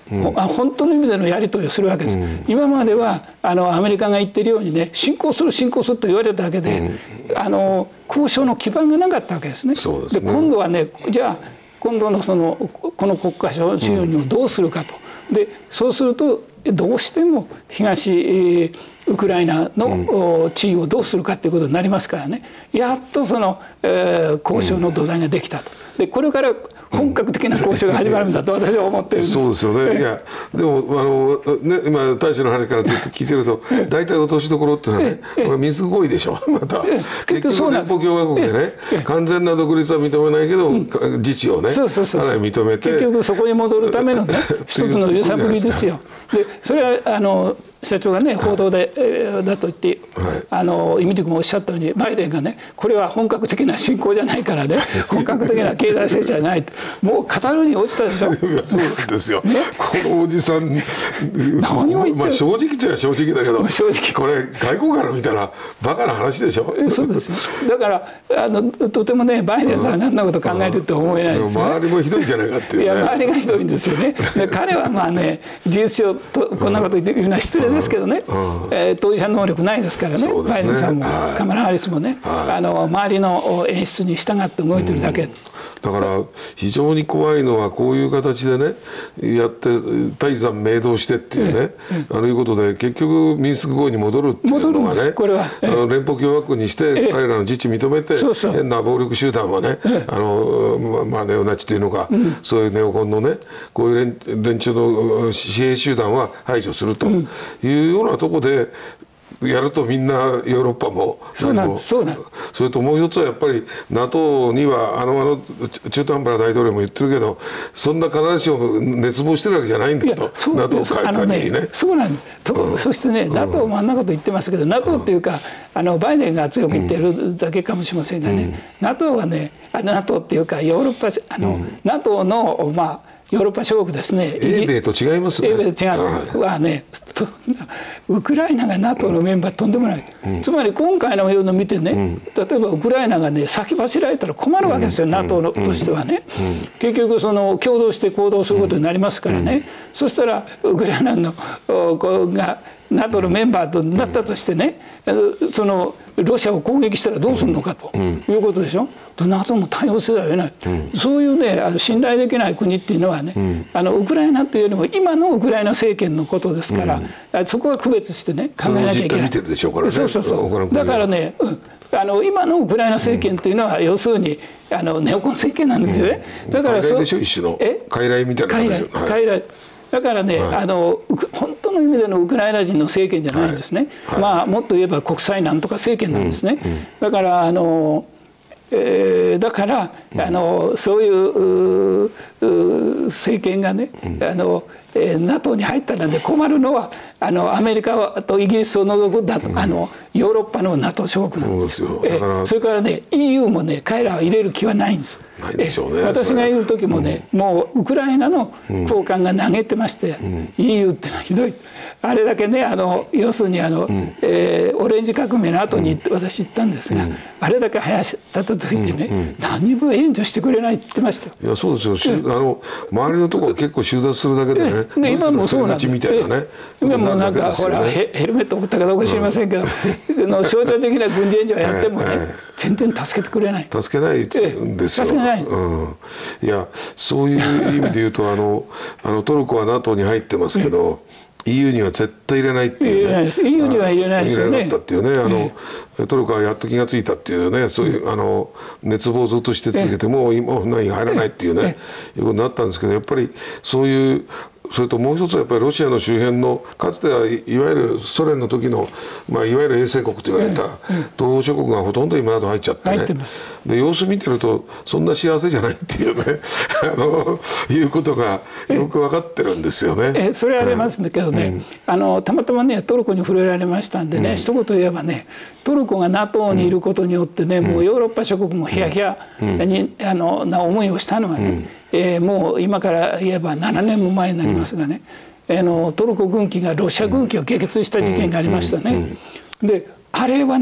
うん、本当の意味でのやり取りをするわけです。うん、今まではあのアメリカが言ってるようにね、侵攻する侵攻すると言われただけで、うん、あの交渉の基盤がなかったわけですね。 そうですね。 で今度はね、じゃあ今度のそのこの国家承認をどうするかと。うん、でそうするとどうしても東、えー、ウクライナの地位をどうするかということになりますからね、やっとその、えー、交渉の土台ができたと。でこれから本格的な交渉が始まるんだと私は思ってるんです。 そうですよね。いやでもあの、ね、今大使の話からずっと聞いてると大体落としどころっていうのはね、ミンスク合意でしょ。また結局連邦共和国でね、完全な独立は認めないけど、うん、自治をねかなり認めて、 結局そこに戻るためのね一つの揺さぶりですよ。でそれはあの社長がね報道で、はい、だと言って、はい、あのイミティクもおっしゃったようにバイデンがねこれは本格的な侵攻じゃないからね本格的な経済制裁じゃないもう語るに落ちたでしょ。 いやそうですよ、ね、このおじさん何を言って、まあ、正直というのは正直だけど正直これ外交から見たらバカな話でしょ。 そうですよ。だからあのとてもねバイデンさんがあんなこと考えると思えないですよ、ね、 周りもひどいんじゃないかっていう、ね、 いや周りがひどいんですよね。で彼はまあね事実上とこんなこと言うのは失礼ですけどね、えー、当事者能力ないですから ね, ねバイデンさんも、はい、カマラ・ハリスもね、はい、あの周りの演出に従って動いてるだけ、うん、 だから非常に怖いのはこういう形でねやって大山明堂してっていうね、ええ、あのいうことで結局ミンスク合意に戻るっていうのがねこれは、ええ、あの連邦共和国にして彼らの自治認めて、ええ、そうそう変な暴力集団はね、ええ、あのまあネオナチというのか、うん、そういうネオコンのねこういう連、連中の私兵集団は排除するというようなところでやるとみんなヨーロッパもそうなんですそうなんです。 それともう一つはやっぱり ナトー にはあのあの中途半端な大統領も言ってるけどそんな必ずしも熱望してるわけじゃないんだと ナトー 会会にね。 そうなんです、うん、そしてね ナトー もあんなこと言ってますけど ナトー っていうかあのバイデンが強く言ってるだけかもしれませんがね、うん、ナトー はね ナトー っていうかヨーロッパあの、うん、ナトー のまあヨーロッパ諸国ですね。 英米と違いますね。 英米と違うはね、ウクライナが ナトー のメンバーとんでもない、うん、つまり今回のようなの見てね、うん、例えばウクライナがね先走られたら困るわけですよ、うん、ナトー のとしてはね、うん、結局その共同して行動することになりますからね、うん、そしたらウクライナのがナトー のメンバーとなったとしてね、うん、そのロシアを攻撃したらどうするのかということでしょ。ナトー も対応せざるを得ない、うん、そういうねあの信頼できない国っていうのはね、うん、あのウクライナというよりも今のウクライナ政権のことですから、うん、そこは区別してね考えなきゃいけない。 その実態見てるでしょうからね。 そうそうそうだからね、うん、あの今のウクライナ政権というのは、うん、要するにあのネオコン政権なんですよね、 うん、だからそう一種の傀儡みたいな形、 傀儡だからね、はい、あの本当の意味でのウクライナ人の政権じゃないんですね、はいはい、まあ、もっと言えば国際なんとか政権なんですね、うんうん、だからあの、えー、だから、うん、あのそういう政権がね、うん、あのえー、ナトー に入ったら、ね、困るのはあのアメリカとイギリスを除くだと、うん、あのヨーロッパの ナトー 諸国なんです。 そうですよ。だから、 えー、それからね イーユー もね彼らは入れる気はないんです。 ないでしょうね。 私がいる時もね、うん、もうウクライナの高官が投げてまして、うん、イーユー ってのはひどい。あれだけねあの要するにあの、うん、えー、オレンジ革命の後に私行ったんですが、うん、あれだけ林立てといてね、うんうん、何も援助してくれないって言ってましたよ。 いやそうですよ、うん、あの周りのところ結構収奪するだけでね、 で今もそうなんです。 みたいなね、 今もなんかほらヘルメット送ったかどうか知りませんけど、うん、の象徴的な軍事援助をやってもね、はいはい、全然助けてくれない。 助けないんですよ。 助けない。 うん、いやそういう意味で言うとあのあのトルコは ナトー に入ってますけど、イーユー には絶対入れないっていうね。イーユー には入れないですよね。入れなかったっていうね。あの、えー、トルコはやっと気がついたっていうね、そういうあの熱望をずっとして続けて、もう今何入らないっていうね、いうことになったんですけど、やっぱりそういうそれともう一つはやっぱりロシアの周辺のかつてはいわゆるソ連の時の、まあ、いわゆる衛星国と言われた東欧諸国がほとんど今など入っちゃってね、で様子見てるとそんな幸せじゃないっていうねあのいうことがよく分かってるんですよね。 えそれはありますんだけどね、うん、あのたまたまねトルコに触れられましたんでね、うん、一言言えばねトルコが ナトー にいることによってね、うん、もうヨーロッパ諸国もヒヤヒヤに、うん、あのな思いをしたのはね、うん、えー、もう今から言えばななねんも前になりますがね、うん、あのトルコ軍機がロシア軍機を撃墜した事件がありましたね。であれはね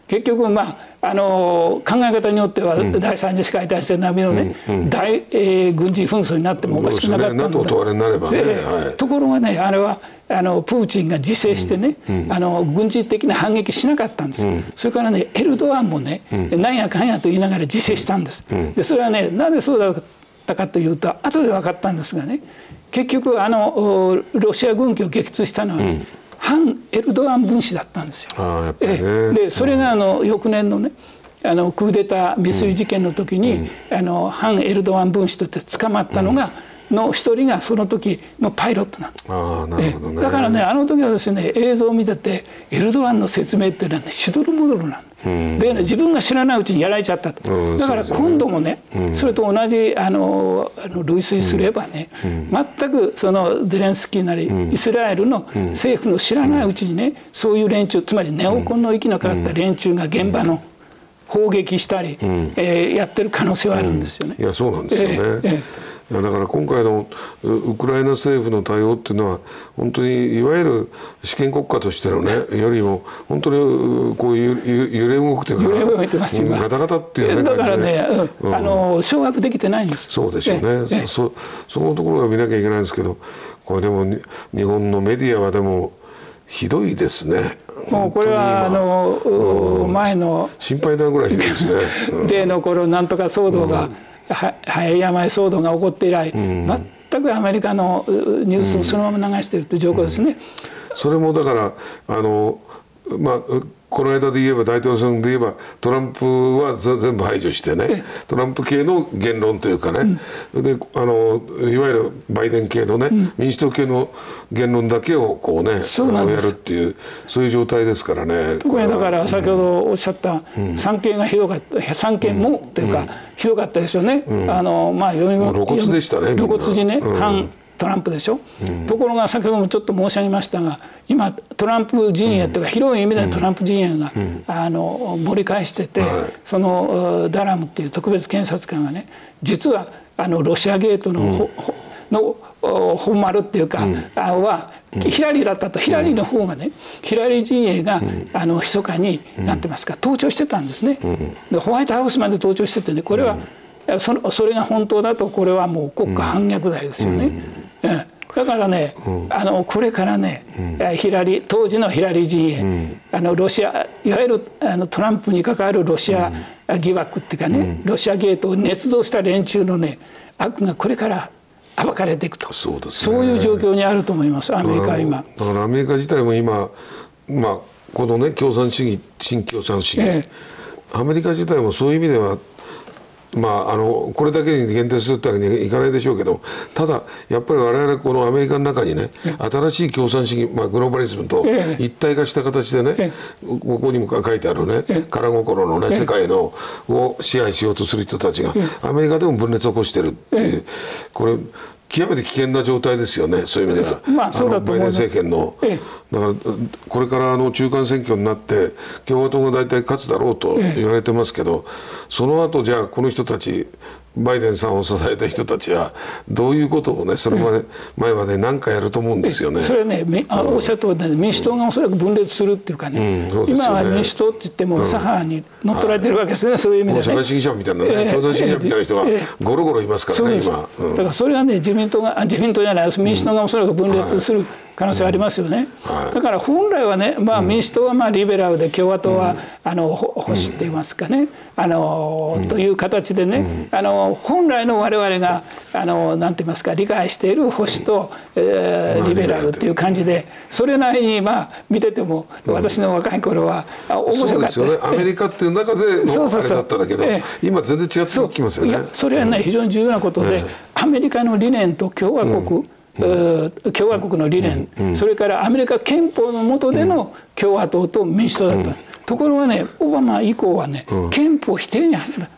結局、まあ、あの考え方によっては、うん、第三次世界大戦並みの、ねうんうん、大、えー、軍事紛争になってもおかしくなかったのだ、 NATOとあれになればね、 はい、ところがね、あれはあのプーチンが自制してね、うんうん、あの軍事的な反撃しなかったんです、うん、それからね、エルドアンもね、うん、なんやかんやと言いながら自制したんです、うん、でそれはね、なぜそうだったかというと、後で分かったんですがね、結局あのロシア軍機を撃墜したのは、ね、うん反エルドアン分子だったんですよ。 あやっぱりね、 でそれがあの翌年のねあのクーデター未遂事件の時に、うん、あの反エルドアン分子として捕まったのが、うん、の一人がその時のパイロットなんです。 あなるほどね、 だからねあの時はですね映像を見ててエルドアンの説明っていうのはねしどろもどろなんです。うん、でね、自分が知らないうちにやられちゃったと、うん、だから今度もね、うん、それと同じあのあの類推すればね、うん、全くそのゼレンスキーなり、うん、イスラエルの政府の知らないうちにね、そういう連中、つまりネオコンの息のかかった連中が現場の砲撃したり、うんえー、やってる可能性はあるんですよね。 うん、いやそうなんですよね。えーえーいやだから今回のウクライナ政府の対応っていうのは本当にいわゆる主権国家としてのねよりも本当にこういう揺れ動くというか揺れ動いてます今ガタガタっていうねだからね、うん、あの掌握できてないんです。 そうですよね。そ, そのところが見なきゃいけないんですけど、これでも日本のメディアはでもひどいですね。 もうこれはあの、うん、前の心配なぐらいひどいですね。 うん、例の頃なんとか騒動が、うんはやり病騒動が起こって以来、うん、全くアメリカのニュースをそのまま流しているという状況ですね。うんうん、 それもだからあの、まあ、この間で言えば大統領選で言えばトランプは全部排除してねトランプ系の言論というかね、うん、であのいわゆるバイデン系のね、うん、民主党系の言論だけをこうねやるっていうそういう状態ですからね。 特にだから先ほどおっしゃった産経がひどかった産経もというかひどかったですよね。うん、あのまあ読みも露骨でしたね。 露骨にね、うん、反トランプでしょ、うん、ところが先ほどもちょっと申し上げましたが今トランプ陣営というか、うん、広い意味でトランプ陣営が、うん、あの盛り返してて、はい、そのダラムっていう特別検察官がね実はあのロシアゲートの、うん、の本丸っていうか、うん、はヒラリーだったと、ヒラリーの方がね、ヒラリー陣営が、うん、あの密かに、うん、なんて言いますか盗聴してたんですね。うん、でホワイトハウスまで盗聴しててねこれは、うん、そのそれが本当だとこれはもう国家反逆罪ですよね。うんうんだからね、うん、あのこれからね、うん、ヒラリ当時のヒラリー陣営、うん、あのロシアいわゆるあのトランプに関わるロシア疑惑っていうかね、うん、ロシアゲートを捏造した連中のね悪がこれから暴かれていくと、そうですね、そういう状況にあると思いますアメリカは今。 だからアメリカ自体も今、まあ、このね共産主義新共産主義、ええ、アメリカ自体もそういう意味ではまあ、あのこれだけに限定するってわけにいかないでしょうけど、ただやっぱり我々このアメリカの中にね新しい共産主義、まあ、グローバリズムと一体化した形でね、ここにも書いてあるね空心のね世界のを支配しようとする人たちがアメリカでも分裂を起こしてるっていう、これ極めて危険な状態ですよね。そういう意味では、まあ、そうだと思います。バイデン政権の、ええ、だからこれからあの中間選挙になって共和党が大体勝つだろうと言われてますけど、ええ、その後じゃあこの人たちバイデンさんを支えた人たちはどういうことをねそれまで、ええ、前まで何かやると思うんですよね。 それはね、あおっしゃるとおりで、民主党がおそらく分裂するっていうかね、うんうん、今は民主党って言っても左派に乗っ取られてるわけですね、うん、そういう意味でね。 社会主義者みたいなね、ええ、共産主義者みたいな人がゴロゴロいますからね、ええ、今、うん、 だからそれはね自民党があ自民党じゃない民主党がおそらく分裂する、うんはい可能性ありますよね、うんはい、だから本来はね、まあ、民主党はまあリベラルで共和党は、うん、あの保守って言いますかね、あの、うん、という形でね、うん、あの本来の我々があのなんて言いますか理解している保守と、うんえー、リベラルっていう感じでそれなりにまあ見てても、うん、私の若い頃は面白かったです。 そうですよね、アメリカっていう中でのあれだったんだけど、えー、今全然違ってきますよね。いやそれはね、うん、非常に重要なことで、えー、アメリカの理念と共和国、うん共和国の理念、うんうん、それからアメリカ憲法の下での共和党と民主党だった、うん、ところがねオバマ以降はね、うん、憲法否定に始め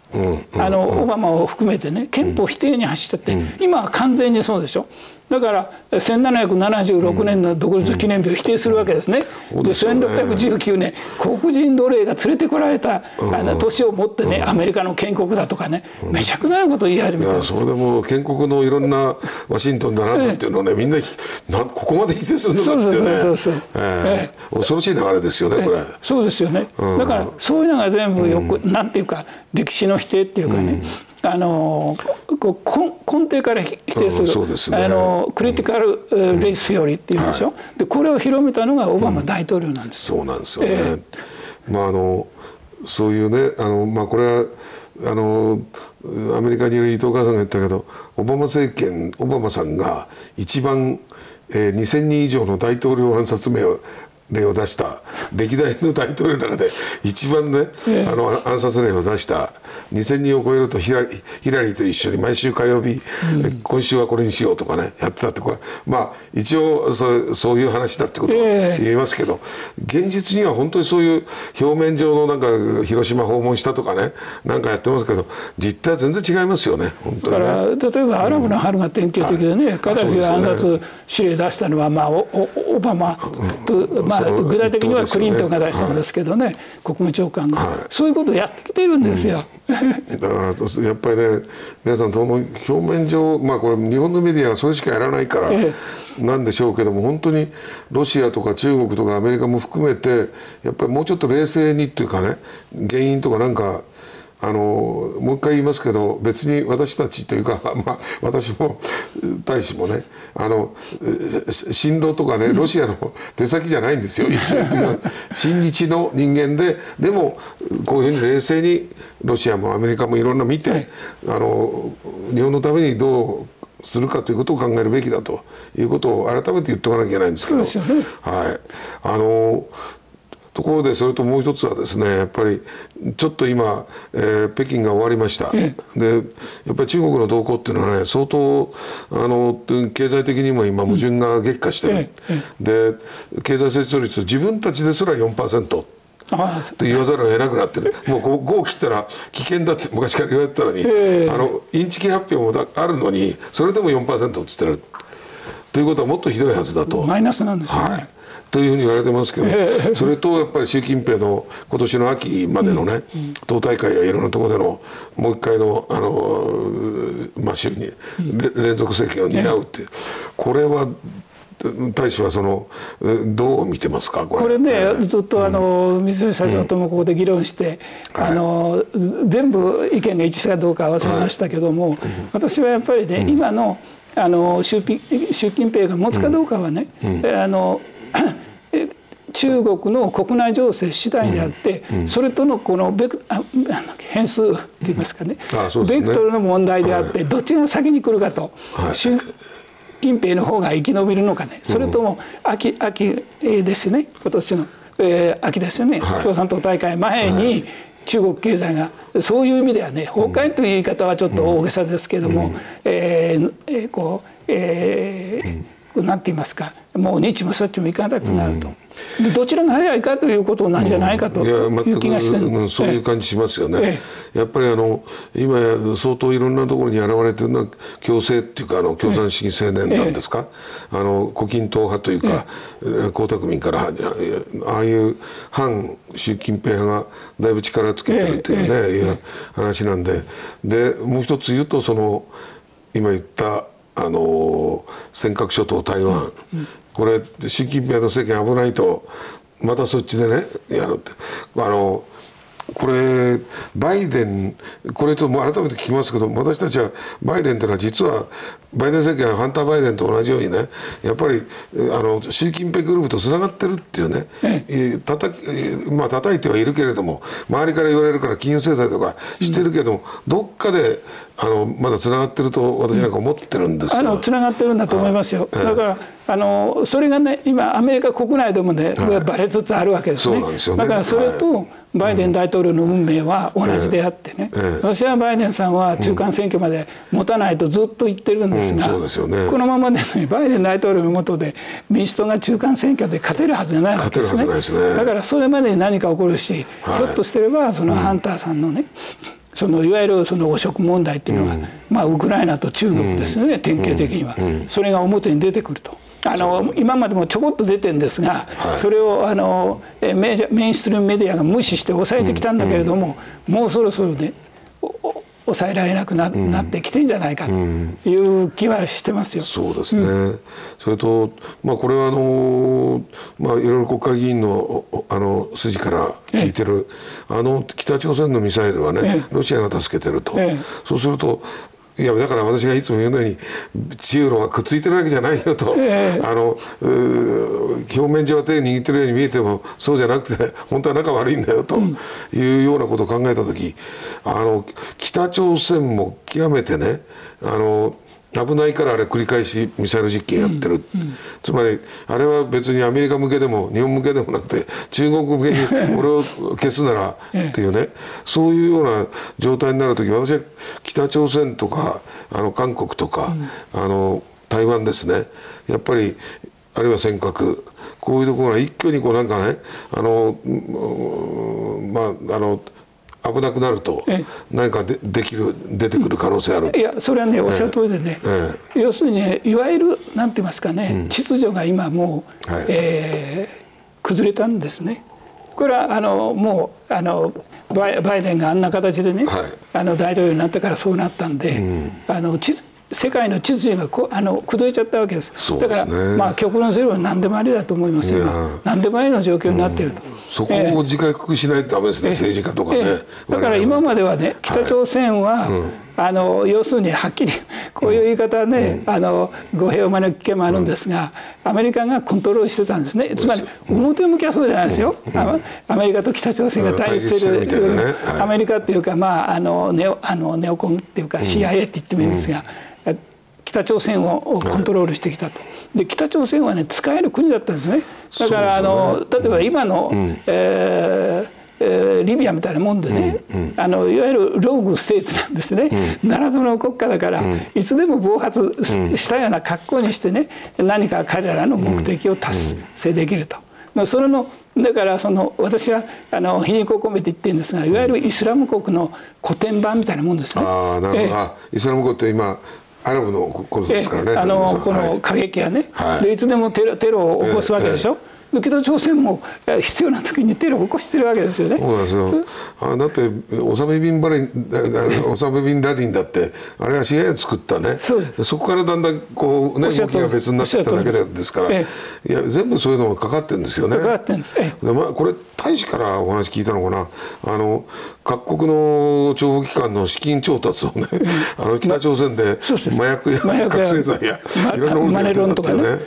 うん、あのオバマを含めてね憲法否定に走ってて、うん、今は完全にそうでしょ。だからせんななひゃくななじゅうろくねんの独立記念日を否定するわけですね。うん、でせんろっぴゃくじゅうきゅうねん黒人奴隷が連れてこられた、うん、あの年をもってね、うん、アメリカの建国だとかね、うん、めちゃくちゃなことを言い始めた。いやそれでも建国のいろんなワシントンだなんだっていうのをね、みんななここまで否定するのかっていうね恐ろしい流れですよねこれ。 そうですよね、うん、だからそういうのが全部よく、うん、なんていうか歴史の否定っていうかね、うんあのこう根底から否定する、うんすね、あのクリティカル・レイス・フィオリーっていうんでしょ、うんはい、でこれを広めたのがオバマ大統領なんです、 うん、そうなんですよね、えー、まああのそういうねあの、まあ、これはあのアメリカにいる伊藤川さんが言ったけどオバマ政権オバマさんが一番、えー、にせんにん以上の大統領暗殺名を例を出した歴代の大統領の中で一番ね、えー、あの暗殺例を出したにせんにんを超えるとヒラリー、ヒラリーと一緒に毎週火曜日、うん、今週はこれにしようとかねやってたってこれまあ一応そ う, そういう話だってことは言えますけど、えー、現実には本当にそういう表面上のなんか広島訪問したとかねなんかやってますけど実態は全然違いますよね本当にね。 だから例えばアラブの春が典型的でね、うん、カダフィが暗殺指令出したのは、まあ、おおオバマと、うんまあ、具体的にはクリントンが出したんですけどね、はい、国務長官が、はい、そういうことをやってきているんですよ、 うん、だからやっぱりね皆さんその表面上まあこれ日本のメディアはそれしかやらないからなんでしょうけども本当にロシアとか中国とかアメリカも含めてやっぱりもうちょっと冷静にっていうかね原因とかなんかあのもう一回言いますけど別に私たちというか、まあ、私も大使もねあの親ロとかねロシアの手先じゃないんですよ一応親日の人間ででもこういうふうに冷静にロシアもアメリカもいろんな見て、はい、あの日本のためにどうするかということを考えるべきだということを改めて言っておかなきゃいけないんですけど、そうですよね、はい、あのところでそれともう一つはですねやっぱりちょっと今、えー、北京が終わりました、ええ、でやっぱり中国の動向っていうのはね相当あの経済的にも今矛盾が激化してる、うんええ、で経済成長率自分たちですら よんパーセントって言わざるを得なくなってるもうごを切ったら危険だって昔から言われてたのに、ええ、あのインチキ発表もあるのにそれでも よんパーセント って言ってるということはもっとひどいはずだとマイナスなんですよね、はいというふうに言われてますけどそれとやっぱり習近平の今年の秋までのね党大会やいろんなところでのもう一回のあのまあ週に連続政権を担うっていうこれは大使はそのどう見てますかこれ。 これねずっとあの水社長ともここで議論してあの全部意見が一致したかどうか忘れましたけども私はやっぱりね今のあの習近平が持つかどうかはねあの中国の国内情勢次第であって、うんうん、それとのこのベクあ変数っていいますかね、うん、ベクトルの問題であって、はい、どっちが先に来るかと、はい、習近平の方が生き延びるのかねそれとも秋、秋ですね今年の、えー、秋ですよね、はい、共産党大会前に、はい中国経済がそういう意味ではね崩壊という言い方はちょっと大げさですけれども、うんえーえー、こう、えーうん、なんて言いますかもう日もそっちもいかなくなると、うん、でどちらが早いかということなんじゃないかという気がしてる、 うん、そういう感じしますよね、ええ、やっぱりあの今相当いろんなところに現れてるのは共生っていうかあの共産主義青年団ですか、ええ、あの胡錦涛派というか、ええ、江沢民からああいう反習近平派がだいぶ力つけてるというね、ええ、いう話なんででもう一つ言うとその今言ったあの尖閣諸島台湾、うん、これ習近平の政権危ないとまたそっちでねやるってあのこれバイデンこれとも改めて聞きますけど私たちはバイデンというのは実はバイデン政権はハンター・バイデンと同じようにねやっぱりあの習近平グループとつながってるっていうね、ええ、叩きまあ叩いてはいるけれども周りから言われるから金融制裁とかしてるけども、うん、どっかであのまだつながってると私なんか思ってるんですよ、 うん、あのつながってるんだと思いますよ、ええ、だからあのそれがね今アメリカ国内でもね、はい、バレつつあるわけですね。そうなんですよね。だからそれと、はいバイデン大統領の運命は同じであってね、ええええ、私はバイデンさんは中間選挙まで持たないとずっと言ってるんですが、うんうんそうですよね、このままで、ね、バイデン大統領の下で民主党が中間選挙で勝てるはずじゃないわけですね。勝てるはずないですね。だからそれまでに何か起こるし、はい、ひょっとしてればそのハンターさんのね、うんそのいわゆるその汚職問題っていうのは、うん、まあ、ウクライナと中国ですよね、うん、典型的には、うん、それが表に出てくると。あの今までもちょこっと出てるんですが、はい、それをあのメジャメインストリームメディアが無視して抑えてきたんだけれども、うん、もうそろそろね抑えられなく な,、うん、なってきてるんじゃないかという気はしてますよ。 そうですね、うん、それと、まあ、これはあの、まあ、いろいろ国会議員 の, あの筋から聞いてる、あの北朝鮮のミサイルはね、ロシアが助けてると、そうするといやだから私がいつも言うように中ロはくっついてるわけじゃないよと、えー、あの表面上は手を握ってるように見えてもそうじゃなくて本当は仲悪いんだよというようなことを考えた時、あの北朝鮮も極めてね、あの危ないからあれ繰り返しミサイル実験やってる、うんうん、つまりあれは別にアメリカ向けでも日本向けでもなくて中国向けにこれを消すならっていうねそういうような状態になるとき、私は北朝鮮とかあの韓国とか、うん、あの台湾ですね、やっぱりあるいは尖閣、こういうところが一挙にこうなんかね、あのまああの危なくなると何か で, できる出てくる可能性ある、 うん、いやそれはねおっしゃる通りでね、ええ、要するに、ね、いわゆるなんて言いますかね、うん、秩序が今もう、はい、えー、崩れたんですね。これはあのもうあのバイ, バイデンがあんな形でね、はい、あの大統領になってからそうなったんで、うん、あの秩世界の秩序がこあの崩れちゃったわけです。 そうですね、 だからまあ極論すれば何でもありだと思いますよ。何でもありの状況になっていると、うん、 そこを自覚しないとダメですね、えー、政治家とかね、えー、だから今まではね北朝鮮は、はい、うん、あの要するにはっきりこういう言い方はね、うん、あの語弊を招く危険もあるんですが、うん、アメリカがコントロールしてたんですね。つまり表向きはそうじゃないですよ、うんうん、アメリカと北朝鮮が対立してる、うんね、はい、アメリカっていうか、まあ、あのネオ、あのネオコンっていうか シーアイエー って言ってもいいんですが、うん、北朝鮮をコントロールしてきたと。で北朝鮮はね使える国だったんですね。だからあの例えば今の、うん、えーえー、リビアみたいなもんでね、うんうん、あのいわゆるローグステートなんですね、うん、ならずの国家だから、うん、いつでも暴発したような格好にしてね、何か彼らの目的を達成できると、うん、それのだからその私はあの皮肉を込めて言ってるんですが、いわゆるイスラム国の古典版みたいなもんですね。ああなるほど、えー、 イスラム国って今アラブのことですからね、 あのこの過激はね、はい、でいつでもテロ、テロを起こすわけでしょ、えーえー北朝鮮も必要な時にテロを起こしてるわけですよね。 そうなんですよ。あだってオサメビンバレンオサメビンラディンだってあれはシーアイエー作ったね。そ, そこからだんだんこうね動きが別になってきただけですから、ええ、いや全部そういうのがかかってるんですよね。 かかってるんです。ええ、 でまあこれ大使からお話聞いたのかな、あの各国の諜報機関の資金調達をね、あの北朝鮮で麻薬や覚醒剤やいろいろマネロンとかね、はい、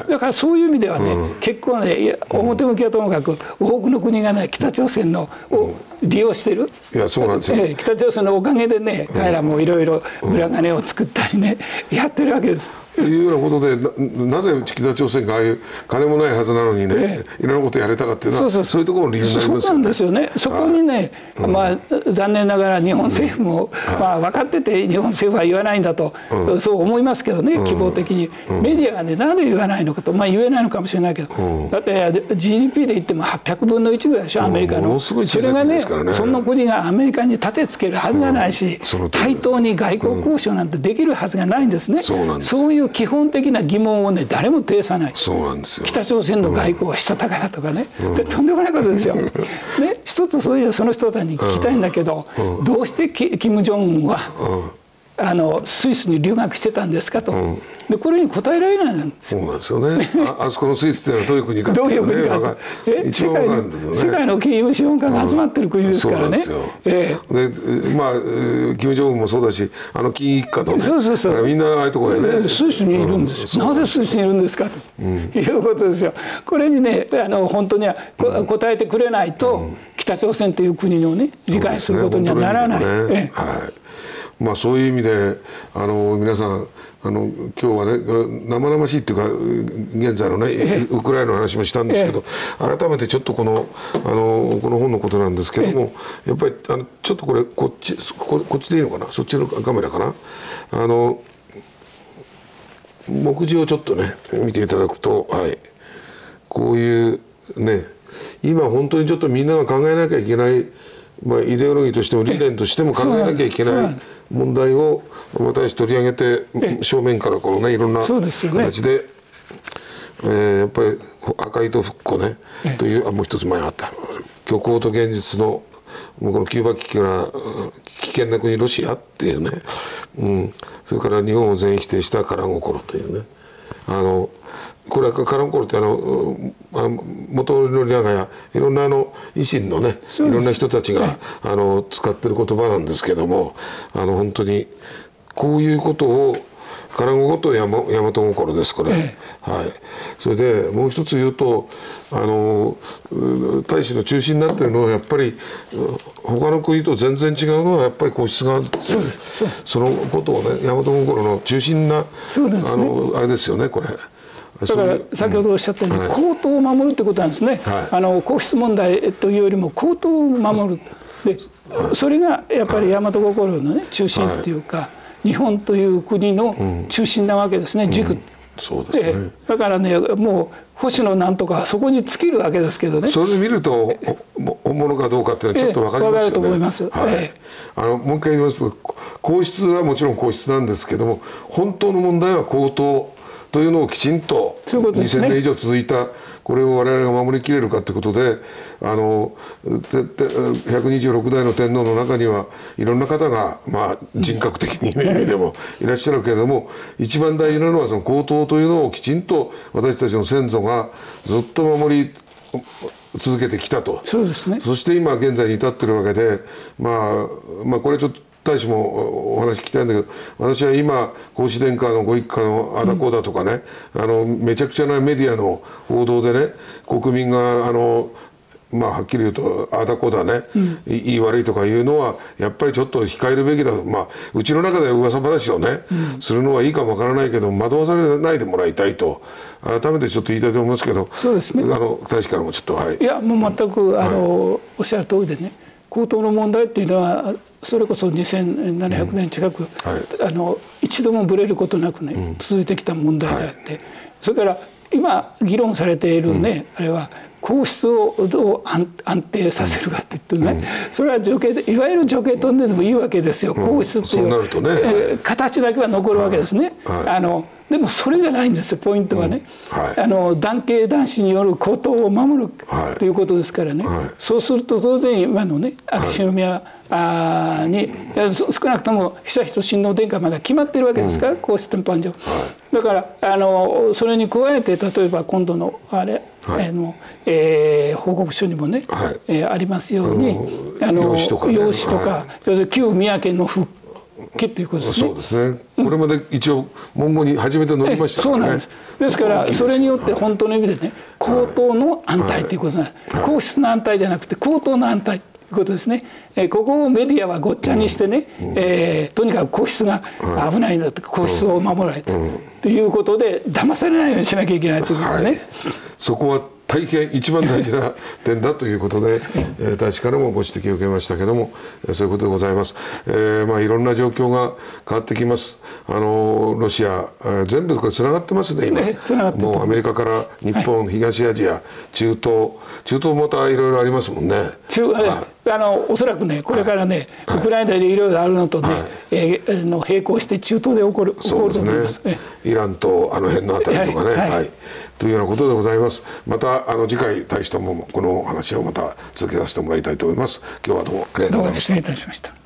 だからそういう意味ではね、うん、結構ねいや表向きはともかく多くの国がね北朝鮮のを利用してる、 いやそうなんですよ、 北朝鮮のおかげでね、彼らもいろいろ裏金を作ったりね、やってるわけです。 というようなことで な, なぜ北朝鮮がああいう金もないはずなのにね、ええ、いろんなことやれたかっていうのはそうそうそういうところの理由になりますよね。 そうなんですよね。そこにね、はい、まあ、残念ながら日本政府も、うん、まあ、分かってて日本政府は言わないんだと、うん、そう思いますけどね、希望的に、うん、メディアがねなんで言わないのかと、まあ、言えないのかもしれないけど、うん、だって ジーディーピー で言ってもはっぴゃくぶんのいちぐらいでしょ、アメリカの。ものすごい小さい国ですからね。それがね、そんな国がアメリカに立てつけるはずがないし、うん、対等に外交交渉なんてできるはずがないんですね、うん、そうなんです。そういう基本的な疑問をね誰も呈さない。 そうなんですよ。 北朝鮮の外交はしたたかだとかね、うん、でとんでもないことですよ。ね、一つそういうその人たちに聞きたいんだけど、うん、どうしてキム・ジョンウンは、うん、あのスイスに留学してたんですかと、うん、でこれに答えられないんですよ。 そうなんですよね。あ, あそこのスイスっていうのはどういう国かっていうのはね、え一番分かるんですよね。 世界の金融資本家が集まってる国ですからね。 そうなんですよ。えー、でまあキム・ジョンウンもそうだし、あの金一家とね、 そうそうそうみんなああいうところでね、 スイスにいるんですよ、うん、なぜスイスにいるんですかと、うん、いうことですよ。これにねあの本当には答えてくれないと、うん、北朝鮮という国をね理解することにはならない。ねね、 はい。まあ、そういう意味であの皆さんあの今日はね生々しいっていうか現在のねウクライナの話もしたんですけど、改めてちょっとこのあのこの本のことなんですけども、やっぱりあのちょっとこれこっちここっちでいいのかな、そっちのカメラかな、あの目次をちょっとね見ていただくと、はい、こういうね今本当にちょっとみんなが考えなきゃいけないまあ、イデオロギーとしても理念としても考えなきゃいけない問題を私取り上げて正面からこのねいろんな形で、えー、やっぱり赤糸復興ねという、あ、もう一つ前あった虚構と現実のもうこのキューバ危機から危険な国ロシアっていうね、うん、それから日本を全否定した空心というね、あのこれは空心ってあの元頼長やいろんなあの維新のねいろんな人たちが、はい、あの使ってる言葉なんですけども、あの本当にこういうことを空心と大和心ですこれ、ええ、はい、それでもう一つ言うと、あの大使の中心になっているのはやっぱり他の国と全然違うのはやっぱり皇室があるっていう、そのことをね大和心の中心な、そうですね、あのあれですよねこれ。 だから先ほどおっしゃったように、うん、皇統を守るってことなんですね、はい、あの皇室問題というよりも皇統を守るで、それがやっぱり大和心の、ね、中心っていうか、はい、日本という国の中心なわけですね、うん、軸、うん、 そうですね、 だからねもう星野なんとかそこに尽きるわけですけどね、 それで見ると本物かどうかっていうのはちょっと分かりますよね。分かると思います、はい、ええ、あのもう一回言いますと皇室はもちろん皇室なんですけども本当の問題は皇統というのをきちんとにせんねん以上続いたこれを我々が守りきれるかということで、あのひゃくにじゅうろくだいの天皇の中にはいろんな方が、まあ、人格的に意味でもいらっしゃるけれども、一番大事なのはその皇統というのをきちんと私たちの先祖がずっと守り続けてきたと。 そうですね。 そして今現在に至ってるわけで、まあ、まあこれちょっと大使もお話聞きたいんだけど、私は今孔子殿下のご一家のあだこうだとかね、うん、あのめちゃくちゃなメディアの報道でね国民があのまあはっきり言うとあだこだね、うん、いい悪いとかいうのはやっぱりちょっと控えるべきだと、まあうちの中で噂話をね、うん、するのはいいかもわからないけど惑わされないでもらいたいと改めてちょっと言いたいと思いますけど、 そうですね、 あの大使からもちょっと、はい、 いやもう全くあの、はい、おっしゃる通りでね、皇統の問題っていうのはそれこそにせんななひゃくねん近く、うん、はい、あの一度もぶれることなくね、うん、続いてきた問題であって、はい、それから今議論されているね、うん、あれは皇室をどう安定させるかって言ってね、うん、それは女系でいわゆる女系飛んででもいいわけですよ、うん、皇室っていう、そうなるとね、えー、形だけは残るわけですね、はいはい、あのでもそれじゃないんですよポイントはね、うん、はい、あの男系男子による皇統を守る、はい、ということですからね、はい、そうすると当然今のね秋篠宮、はい、に少なくとも悠仁親王殿下まで決まってるわけですから、うん、皇室典範上、はい、だからあのそれに加えて例えば今度のあれ、はい、あのえー、報告書にもね、はい、えー、ありますようにあの養子とか、ね、養子とか、はい、要するに旧宮家の復帰ということですね。 そうですね。これまで一応文言に初めて載りましたからね。そうなんです。 ですからそれによって本当の意味でね、皇統の安泰ということなんです。皇室の安泰じゃなくて皇統の安泰ということですね。えー、ここをメディアはごっちゃにしてね、うん、えー、とにかく皇室が危ないんだと、皇室を守られたということで騙されないようにしなきゃいけないということですね。はい、 そこは大変一番大事な点だということで、えー、大使からもご指摘を受けましたけども、そういうことでございます。えー、まあいろんな状況が変わってきます。あのロシア、えー、全部これつながってますね今。ね、もうアメリカから日本、はい、東アジア、中東、中東またいろいろありますもんね。 中、はい、あのおそらくねこれからね、はい、ウクライナでいろいろあるのとね、はい、えー、の並行して中東で起こる、 そうですね、 起こると思います。 イランとあの辺のあたりとかね、はい、はいはい、というようなことでございます。またあの次回大使ともこの話をまた続けさせてもらいたいと思います。今日はどうもありがとうございました。 どうも失礼いたしました。